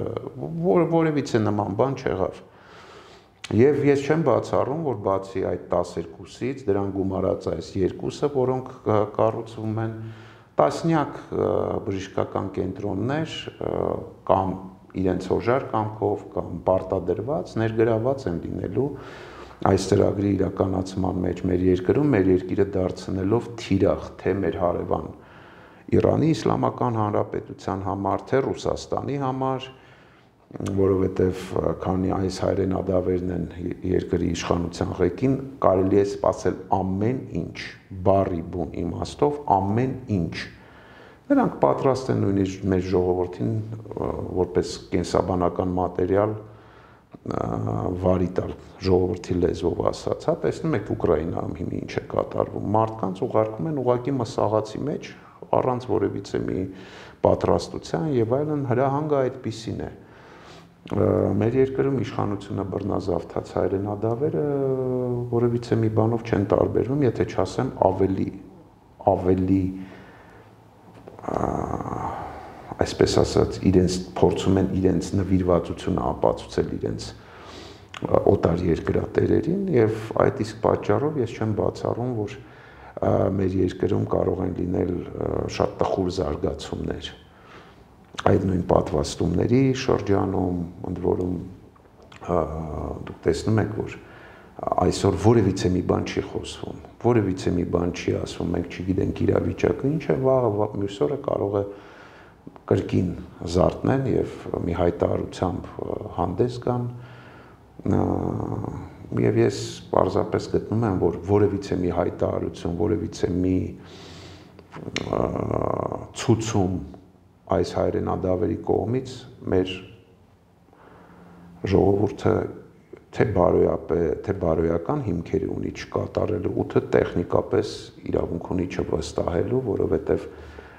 որևիցե նման բան չեղավ։ Եվ ես չեմ բացառում, որ բացի այդ տասներկուսից դրան գումարած այս երկուսը, որոնք կառուցվում են, տասնյակ բժշկական կենտրոններ կամ իրենց օժար կամքով կամ պարտադրված ներգրաված են լինելու այս ծրագրի իրականացման մեջ մեր երկրում, մեր երկիրը դարձնելով թիրախ թե մեր հարևան Իրանի Իսլամական Հանրապետության համար, թե Ռուսաստանի համար, որովհետև քանի այս հայրենադավերն են երկրի իշխանության ղեկին, կարելի է սպասել ամեն ինչ, բառի բուն իմաստով ամեն ինչ։ Նրանք պատրաստ են նույնիսկ մեր ժողովրդին որպես կենսաբանական մատերիալ վարի տալ, ժողովրդի լեզվով ասած, հա, տեսնում եք Ուկրաինայում հիմա ինչ է կատարվում, մարդկանց ուղարկում են ուղղակի մսաղացի մեջ, առանց որևիցե մի պատրաստության եւ այլն, հրահանգը այդպիսին է։ Մեր երկրում իշխանությունը բռնազավթած հայրենադավերը որևիցե մի բանով չեն տարբերվում, եթե չասեմ ավելի, ավելի, այսպես ասած, իրենց փորձում են իրենց նվիրվածությունը ապացուցել իրենց օտար երկրատերերին եւ այդ իսկ պատճառով ես չեմ բացառում, որ մեր երկրում կարող են լինել շատ տխուր զարգացումներ այդ նույն պատվաստումների շրջանում, ընդ որում դուք տեսնում եք, որ այսօր որևիցե մի բան չի խոսվում, որևիցե մի բան չի ասվում, մենք չգիտենք իրավիճակը ինչ է, վաղը մյուս օրը կարող է կրկին զարթնեն եւ մի հայտարարությամբ հանդես գան Եվ ես պարզապես գտնում եմ, որ որևիցե մի հայտարարություն, որևիցե մի ցուցում այս հայրենադավերի կողմից մեր ժողովուրդը թե բարոյապե, թե բարոյական հիմքերի ունի չկատարելու, ու թե տեխնիկապես իրավունք ունի չվստահելու, որովհետև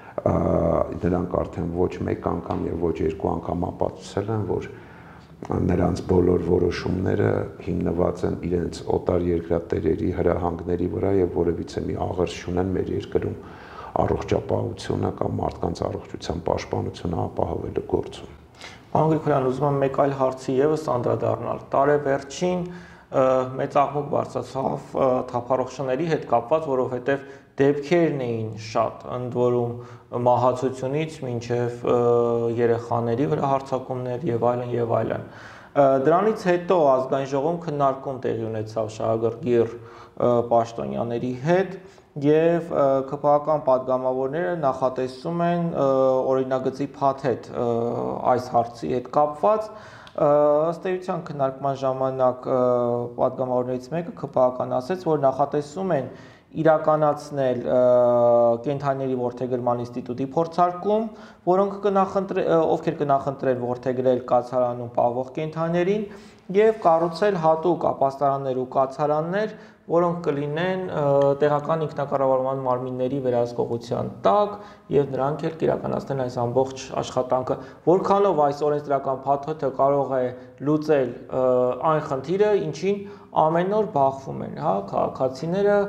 նրանք արդեն ոչ մեկ անգամ եւ ոչ երկու անգամ ապացուցել են, որ նրանց բոլոր որոշումները հիմնված են իրենց օտար երկրատերերի հրահանգների վրա եւ որևիցե մի աղերս չունեն մեր երկրում առողջապահությունը կամ մարդկանց առողջության պաշտպանությունը ապահովելու գործում։ Պարոն Գրիգորյան, ուզում եմ մեկ այլ հարցի եւս անդրադառնալ։ Տարեվերջին մեծ աղմուկ բարձրացավ թափառողջների հետ կապված, որովհետեւ դեպքերն էին շատ, ընդ որում մահացությունից մինչև երեխաների վրա հարձակումներ եւ այլն եւ այլն։ Դրանից հետո ազգային ժողովում քննարկում տեղի ունեցավ շահագրգիռ պաշտոնյաների հետ եւ ԿՓԱ-կան падգամավորները նախատեսում են օրինագծի փաթեթ այս հարցի հետ կապված։ Ըստ էության քննարկման ժամանակ падգամավորներից մեկը ԿՓԱ-կան ասաց, որ նախատեսում են իրականացնել կենդանիների որդեգրման ինստիտուտի փորձարկում, որոնք կնախընտրեն, ովքեր կնախընտրեն որդեգրել կացարանում պահվող կենդանիներին եւ կառուցել հատուկ ապաստարաններ ու կացարաններ, որոնք կլինեն տեղական ինքնակառավարման մարմինների վերահսկողության տակ եւ նրանք էլ կիրականացնեն այս ամբողջ աշխատանքը։ Որքանով այս օրենսդրական փաթեթը կարող է լուծել այն խնդիրը, ինչին ամեն օր բախվում են, հա, քաղաքացիները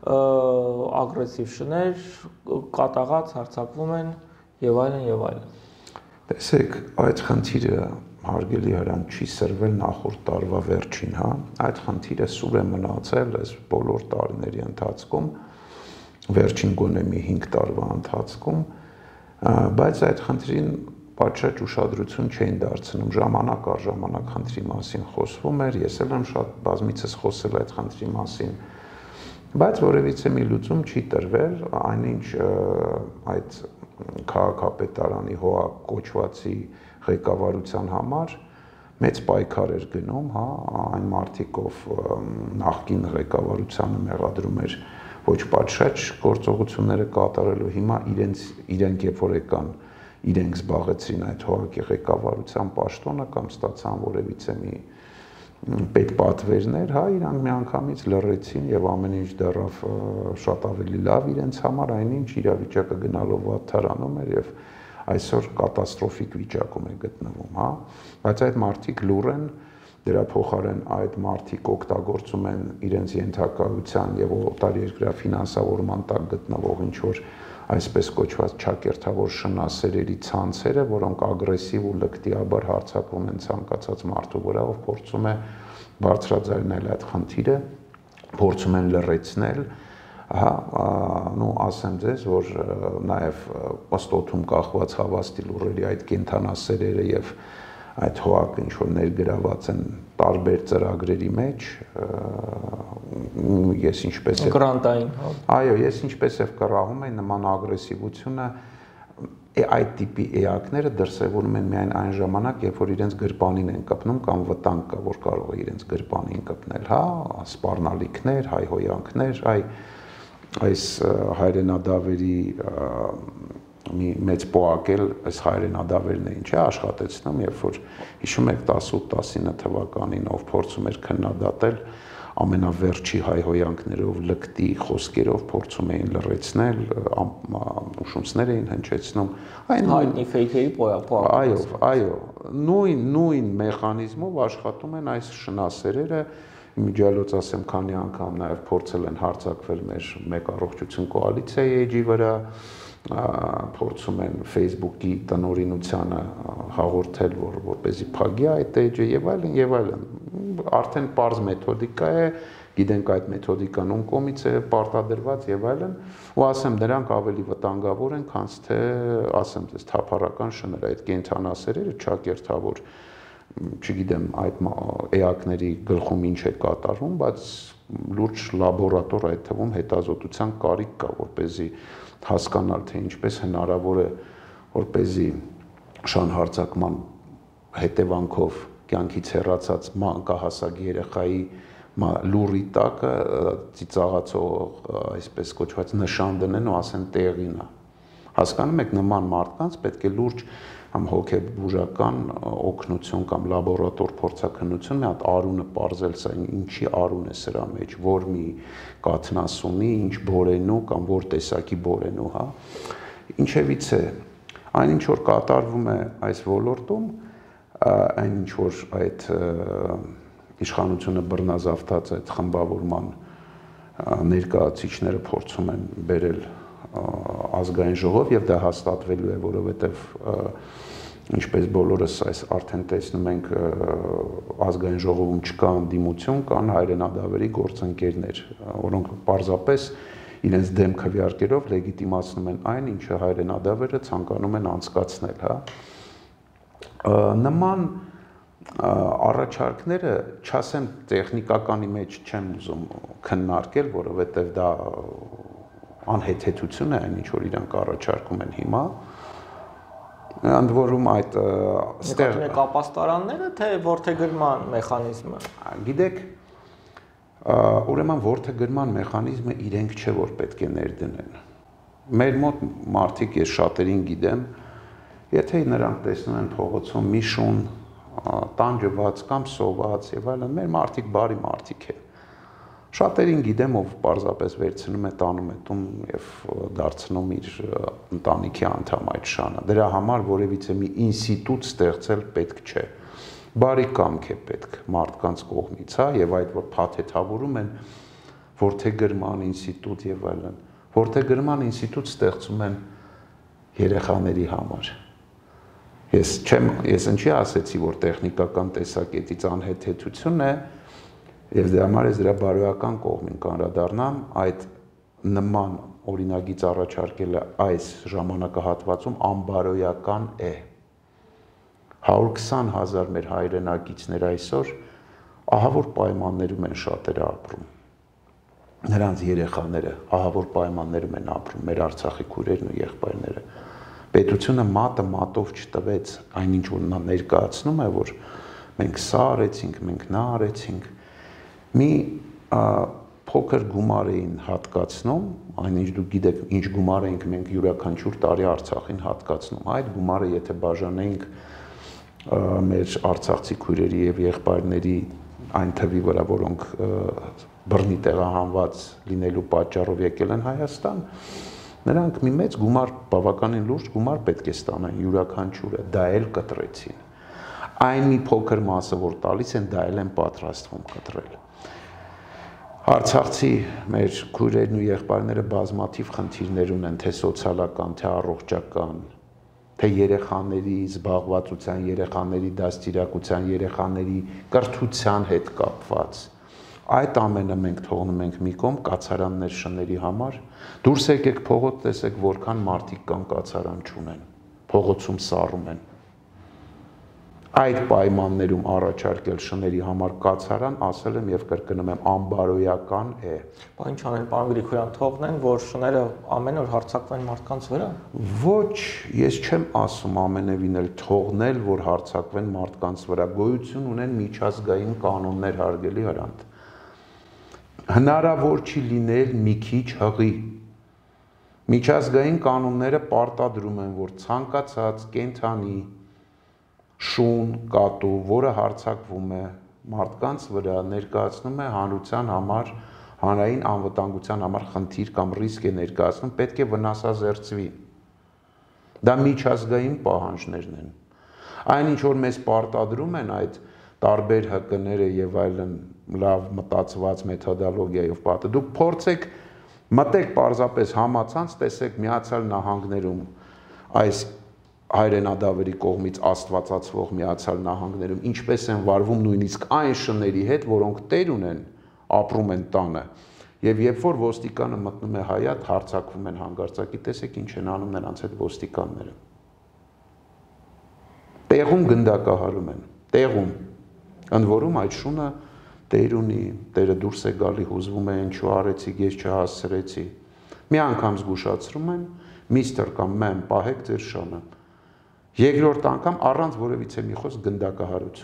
ագրեսիվ շներ կատաղած հարձակվում են եւ այլն եւ այլն։ Տեսեք, այդ խնդիրը հարգելի Հրանտ չի սրվել նախորդ տարվա վերջին, հա, այդ խնդիրը սուր է մնացել այս բոլոր տարիների ընթացքում, վերջին գոնե մի հինգ տարվա ընթացքում, բայց այդ խնդրին պատշաճ ուշադրություն չէին դարձնում, ժամանակ առ ժամանակ խնդրի մասին խոսվում էր, ես էլ եմ շատ բազմիցս խոսել այդ խնդրի մասին, բայց որևիցե մի լուծում չի տրվել, այնինչ այդ քաղաքապետարանի հողա կոչվածի ղեկավարության համար մեծ պայքար էր գնում, հա, այն մարդիկ, ով նախկին ղեկավարությանը մեղադրում էր ոչ պատշաճ գործողությունները կատարելու, հիմա իրենց իրենք երբ որ եկան, իրենք զբաղեցրին այդ հողակի ղեկավարության պաշտոնը կամ ստացան որևիցե մի պետպատվերներ, հա, իրանք միանգամից լռեցին եւ ամեն ինչ դեռավ շատ ավելի լավ իրենց համար, այնինչ իրավիճակը գնալով վատթարանում էր եւ այսօր կատաստրոֆիկ վիճակում է գտնվում, հա, բայց այդ մարդիկ լուռ են, դրա փոխարեն այդ մարդիկ օգտագործում են իրենց ենթակայության եւ օտար երկրի ֆինանսավորման տակ գտնվող ինչ որ այսպես կոչված ճակերտավոր շնասերերի ցանցերը, որոնք ագրեսիվ ու լկտիաբար հարձակվում են ցանկացած մարդու վրա, ով փորձում է բարձրաձայնել այդ խնդիրը, փորձում են լռեցնել, հա, նու ասեմ ձեզ, որ նաև ըստ օդում կախված հավաստի լուրերի այդ կենթանասերերը եւ այդ հողակը ինչ որ ներգրաված են տարբեր ծրագրերի մեջ, ես ինչպես է գրանտային, հա։ Այո, ես ինչպես է կռահում եմ նման ագրեսիվությունը, այդ տիպի էակները դրսևորում են միայն այն ժամանակ, երբ որ իրենց գրպանին են կպնում կամ վտանգ կա, որ կարող է իրենց գրպանին կպնել, հա, սպառնալիքներ, հայհոյանքներ, այ այս հայրենադավերի մի մեծ պոակել այս հայրենադավերն էին չէ աշխատեցնում, երբ որ հիշում եք տասութ տասինը թվականին ով փորձում էր քննադատել ամենավերջի հայհոյանքներով, լկտի խոսքերով փորձում էին լռեցնել, ուշունցներ էին հնչեցնում, այն հայտնի ֆեյքերի պոակել։ Այո, այո, նույն նույն մեխանիզմով աշխատում են այս շնասերերը, միջալոց ասեմ, քանի անգամ նաև փորձել են հարձակվել մեր մեկ առողջություն կոալիցիայի էջի վրա, փորձում են Facebook-ի տնօրինությանը հաղորդել, որ որպեսզի փակի այդ էջը եւ այլն եւ այլն։ Արդեն པարզ մեթոդիկա է, գիտենք այդ մեթոդիկան ում կողմից է պարտադրված եւ այլն, ու ասեմ դրանք ավելի վտանգավոր են, քան թե ասեմ դες թափառական շները, այդ կենթանասերերը ճակերտավոր, չգիտեմ այդ էակների գլխում ինչ է կատարվում, բայց լուրջ լաբորատոր այդ թվում հետազոտության կարիք կա, որպեսզի հասկանալ թե ինչպես հնարավոր է որպեսզի շանհարձակման հետևանքով կյանքից հեռացած մանկահասակ երեխայի լուրի տակը ծիծաղացող այսպես կոչված նշան դնեն ու ասեն տեղին է։ Հասկանում եք, նման մարդկանց պետք է լուրջ կամ հոգեբուժական օգնություն կամ լաբորատոր փորձաքննություն, մի հատ արունը պարզել, սա ինչի արուն է սրա մեջ, որ մի կաթնասունի, ինչ բորենու կամ որ տեսակի բորենու, հա։ Ինչևից է, այն ինչ որ կատարվում է այս ոլորտում, այն ինչ որ այդ իշխանությունը բռնազավթած այդ խմբավորման ներկայացուցիչները փորձում են բերել ազգային ժողով եւ դա հաստատվելու է, որովհետեւ ինչպես բոլորս այս արդեն տեսնում ենք ազգային ժողովում չկա անդիմություն, կան հայրենադավերի գործընկերներ, որոնք պարզապես իրենց դեմ քվեարկերով լեգիտիմացնում են այն, ինչը հայրենադավերը ցանկանում են անցկացնել, հա։ Նման առաջարկները, չասեմ տեխնիկականի մեջ չեմ ուզում քննարկել, որովհետև դա անհեթեթություն է այն ինչ որ իրանք առաջարկում են հիմա, ընդ որում այդ ստեղ կապաստարանները, թե որդեգրման մեխանիզմը։ Գիտեք, ուրեմն որդեգրման մեխանիզմը իրենք չէ որ պետք է ներդնեն։ Մեր մոտ մարդիկ, ես շատերին գիտեմ, եթե նրանք տեսնում են փողոցում մի շուն տանջված կամ սոված եւ այլն, մեր մարդիկ բարի մարդիկ են։ Շատերին գիտեմ, ով պարզապես վերցնում է, տանում է տուն եւ դարձնում իր ընտանիքի անդամ այդ շանը։ Դրա համար որևիցե մի ինստիտուտ ստեղծել պետք չէ։ Բարի կամք է պետք մարդկանց կողմից, հա, եւ այդ որ փաթեթավորում են որդեգրման ինստիտուտ եւ այլն։ Որդեգրման ինստիտուտ ստեղծում են երեխաների համար։ Ես չեմ, ես ինչի ասեցի, որ տեխնիկական տեսակետից անհեթեթություն է, եւ դրա համար ես դրա բարոյական կողմին կանրադառնամ, այդ նման օրինագիծ առաջարկելը այս ժամանակահատվածում անբարոյական է։ հարյուր քսան հազար մեր հայրենակիցներ այսօր ահավոր պայմաններում են շատերը ապրում։ Նրանց երեխաները ահավոր պայմաններում են ապրում, մեր Արցախի քույրերն ու եղբայրները։ Պետությունը մատը մատով չտվեց, այնինչ որ նա ներկայացնում է, որ մենք սա արեցինք, մենք նա արեցինք, մի փոքր գումար էին հատկացնում, այնինչ դուք գիտեք, ինչ գումար ենք մենք յուրաքանչյուր տարի Արցախին հատկացնում, այդ գումարը եթե բաժանեինք մեր արցախցի քույրերի եւ եղբայրների այն թվի վրա, որոնք բռնի տեղահանված լինելու պատճառով եկել են Հայաստան, նրանք մի մեծ գումար, բավականին լուրջ գումար պետք է ստանան յուրաքանչյուրը, դա էլ կտրեցին։ Այն մի փոքր մասը, որ տալիս են, դա էլ են պատրաստվում կտրել։ Արցախցի մեր քույրերն ու եղբայրները բազմաթիվ խնդիրներ ունեն, թե սոցիալական, թե առողջական, թե երեխաների զբաղվածության, երեխաների դաստիարակության, երեխաների կրթության հետ կապված։ Այդ ամենը մենք թողնում ենք մի կողմ կացարաններ շների համար։ Դուրս եկեք փողոց, տեսեք որքան մարդիկ կան կացարան չունեն, փողոցում սառում են։ Այդ պայմաններում առաջարկել շների համար կացարան, ասել եմ եւ կրկնում եմ, անբարոյական է։ Բա ինչ անեն, պարոն Գրիգորյան, թողնեն, որ շները ամեն օր հարձակվեն մարդկանց վրա։ Ոչ, ես չեմ ասում ամենևին էլ թողնել, որ հարձակվեն մարդկանց վրա։ Գոյություն ունեն միջազգային կանոններ, հարգելի Հրանտ։ Հնարավոր չի լինել մի քիչ հղի։ Միջազգային կանոնները պարտադրում են, որ ցանկացած կենդանի շուն, կատու, որը հարձակվում է մարդկանց վրա, ներկայացնում է հանրության համար, հանրային անվտանգության համար խնդիր կամ ռիսկ է ներկայացնում, պետք է վնասազերծվի։ Դա միջազգային պահանջներն են։ Այնինչ որ մեզ պարտադրում են այդ տարբեր հկները եւ այլն լավ մտածված մեթոդոլոգիայով պատը։ Դուք փորձեք մտեք պարզապես համացանց, տեսեք Միացյալ Նահանգներում այս հայրենադավերի կողմից աստվածացվող Միացյալ Նահանգներում ինչպես են վարվում նույնիսկ այն շների հետ, որոնք տեր ունեն, ապրում են տանը, եւ երբ որ ոստիկանը մտնում է հայատ, հարձակվում են հանգարցակի, տեսեք ինչ են անում նրանց այդ ոստիկանները։ Տեղում գնդակահարում են, տեղում, ընդ որում այդ շունը տեր ունի, տերը դուրս է գալի, հուզվում է, ինչու արեցիք, ես չհասցրեցի։ Մի անգամ զգուշացնում են, միստր կամ մեմ, պահեք ձեր շանը։ Երկրորդ անգամ առանց որևիցե մի խոսք գնդակահարություն։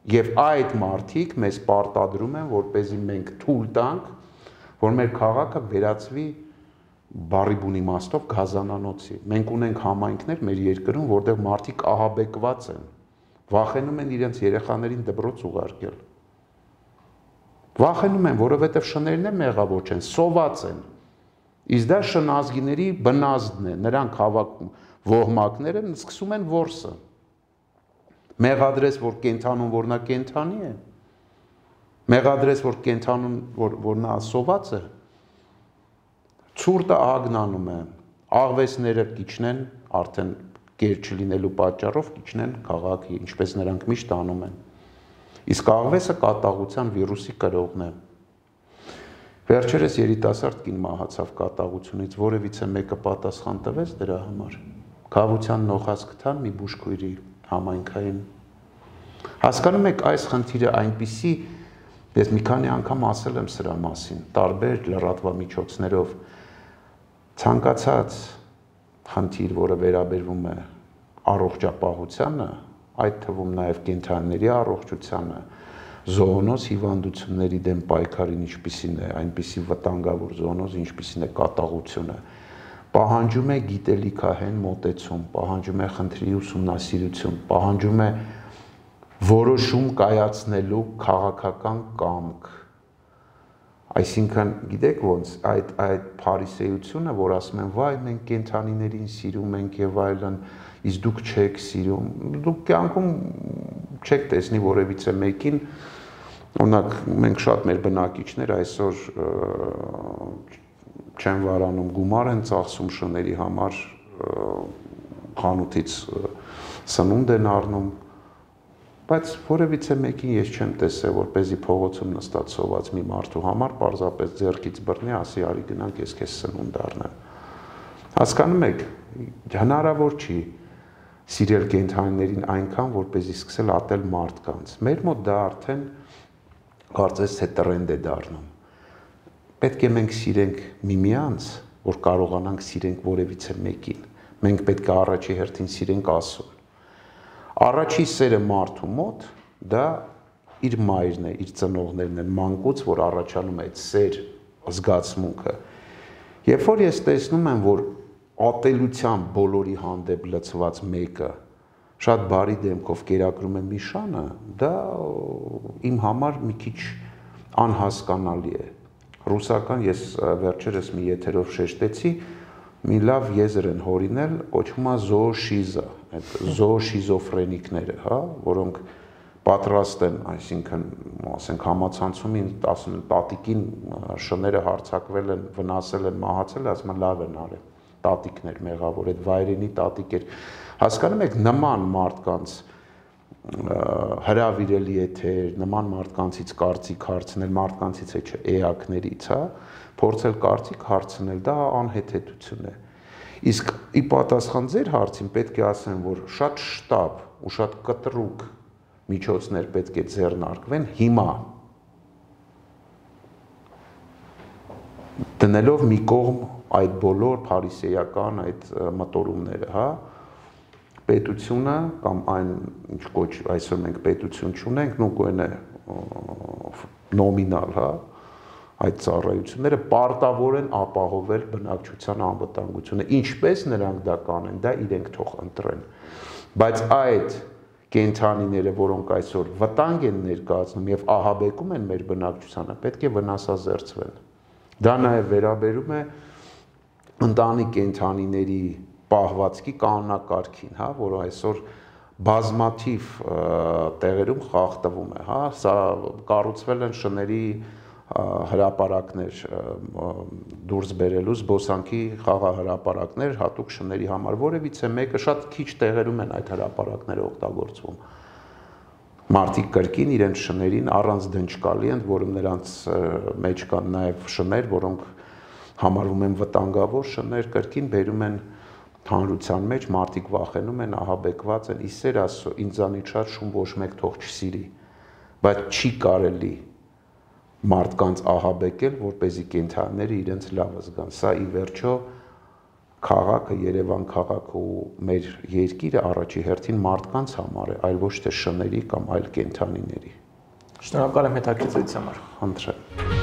Եվ այդ մարդիկ մեզ պարտադրում են, որպեսզի մենք թույլ տանք, որ մեր քաղաքը վերածվի բառի բուն իմաստով գազանանոցի։ Մենք ունենք համայնքներ մեր երկրում, որտեղ մարդիկ ահաբեկված են, վախենում են իրենց երեխաներին դպրոց ուղարկել։ Վախենում են, որովհետև շներն էլ մեղավոր չեն, սոված են։ Իսկ դա շնազգիների բնազդն է, նրանք հավաքում ոհմակները սկսում են որսը։ Մեղադրես, որ կենթանուն, որ նա կենթանի է։ Մեղադրես, որ կենթանուն, որ, որ նա սոված է։ Ցուրտը ագնանում է, աղվեսները կիչնեն, արդեն գեր չլինելու պատճառով կիչնեն քաղաքի, ինչպես նրանք միշտ անում են։ Իսկ աղվեսը կատաղության վիրուսի կրողն է։ Վերջերս երիտասարդ կին մահացավ կատաղությունից, որևիցե մեկը պատասխան տվեց դրա համար։ Քավության նոխած գտան մի բուժքույրի համայնքային։ Հասկանում եք, այս խնդիրը այնպիսի, ես մի քանի անգամ ասել եմ սրա մասին, տարբեր լրատվամիջոցներով, ցանկացած խնդիր, որը վերաբերվում է առողջապահությանը, այդ թվում նաև կենդանիների առողջությանը, զոոնոզ հիվանդությունների դեմ պայքարին ինչպիսին է, այնպիսի վտանգավոր զոոնոզ, ինչպիսին է կատաղությունը, պահանջում է գիտելիքահեն մոտեցում, պահանջում է խնդրի ուսումնասիրություն, պահանջում է որոշում կայացնելու քաղաքական կամք։ Այսինքն, գիտեք ոնց, այդ այդ փարիսեությունը, որ ասում են, վայ, մենք կենդանիներին սիրում ենք եւ այլն, իսկ դուք չեք սիրում, դուք կյանքում չեք տեսնի որևիցե մեկին, օրինակ, մենք շատ մեր բնակիչներ այսօր չեն վարանում գումար են ծախսում շների համար, խանութից սնունդ են առնում, բայց որևիցե մեկին ես չեմ տեսել, որպեսզի փողոցում նստած սոված մի մարդու համար պարզապես ձեռքից բռնի, ասի արի գնանք ես քեզ սնունդ առնեմ։ Հասկանում եք, հնարավոր չի սիրել կենդանիներին այնքան, որպեսզի սկսել ատել մարդկանց։ Մեր մոտ դա արդեն կարծես թե տրենդ է դառնում։ Պետք է մենք սիրենք միմյանց, որ կարողանանք սիրենք որևիցե մեկին։ Մենք պետք է առաջի հերթին սիրենք Աստծուն։ Առաջի սերը մարդու մոտ դա իր մայրն է, իր ծնողներն են, մանկուց, որ առաջանում է այդ սեր զգացմունքը։ Երբ որ ես տեսնում եմ, որ ատելության բոլորի հանդեպ լցված մեկը շատ բարի դեմքով կերակրում է մի շանը, դա իմ համար մի քիչ անհասկանալի է։ Ռուսական ես վերջերս մի եթերով շեշտեցի, մի լավ եզր են հորինել, կոչվում է զոոշիզա, այդ զոոշիզոֆրենիկները, հա, որոնք պատրաստ են, այսինքն, ասենք համացանցումին, ասում են, տատիկին շները հարձակվել են, վնասել են, մահացել, ասում են, լավ են արել, տատիկներ մեղավոր, այդ վայրենի տատիկեր։ Հասկանում եք, նման մարդկանց հրավիրել եթեր, նման մարդկանցից կարծիք հարցնել, մարդկանցից է չէ, էակներից, հա, փորձել կարծիք հարցնել, դա անհեթեթություն է։ Իսկ ի պատասխան ձեր հարցին պետք է ասեմ, որ շատ շտապ ու շատ կտրուկ միջոցներ պետք է ձեռնարկվեն հիմա, դնելով մի կողմ այդ բոլոր փարիսեական այդ մտորումները, հա, պետությունը կամ այն ինչ կոչ այսօր մենք պետություն չունենք, նու գոնե նոմինալ, հա, այդ ծառայությունները պարտավոր են ապահովել բնակչության անվտանգությունը, ինչպես նրանք դա կանեն, դա իրենք թող ընտրեն, բայց այդ կենդանիները, որոնք այսօր վտանգ են ներկայացնում եւ ահաբեկում են մեր բնակչությանը, պետք է վնասազերծվեն։ Դա նաեւ վերաբերում է ընտանիք կենդանիների պահվածքի կանոնակարգին, հա, որը այսօր բազմաթիվ տեղերում խախտվում է, հա, սա կառուցվել են շների հրապարակներ դուրս բերելու զբոսանքի խաղահրապարակներ հատուկ շների համար, որևիցե մեկը շատ քիչ տեղերում են այդ հրապարակները օգտագործվում։ Մարդիկ կրկին իրենց շներին առանց դնչկալի են, որում նրանց մեջ կան նաև շներ, որոնք համարվում են վտանգավոր շներ, կրկին բերում են հանրության մեջ, մարդիկ վախենում են, ահաբեկված են, իսեր Աստծո, ինձանից շատ շուն ոչ մեկ թող չսիրի, բայց չի կարելի մարդկանց ահաբեկել, որպեսզի կենդանիները իրենց լավը զգան։ Սա ի վերջո քաղաքը, Երևան քաղաքը ու մեր երկիրը առաջի հերթին մարդկանց համար է, այլ ոչ թե շների կամ այլ կենդանիների։ Շնորհակալ եմ հետաքրքրության համար։ Խնդրեմ։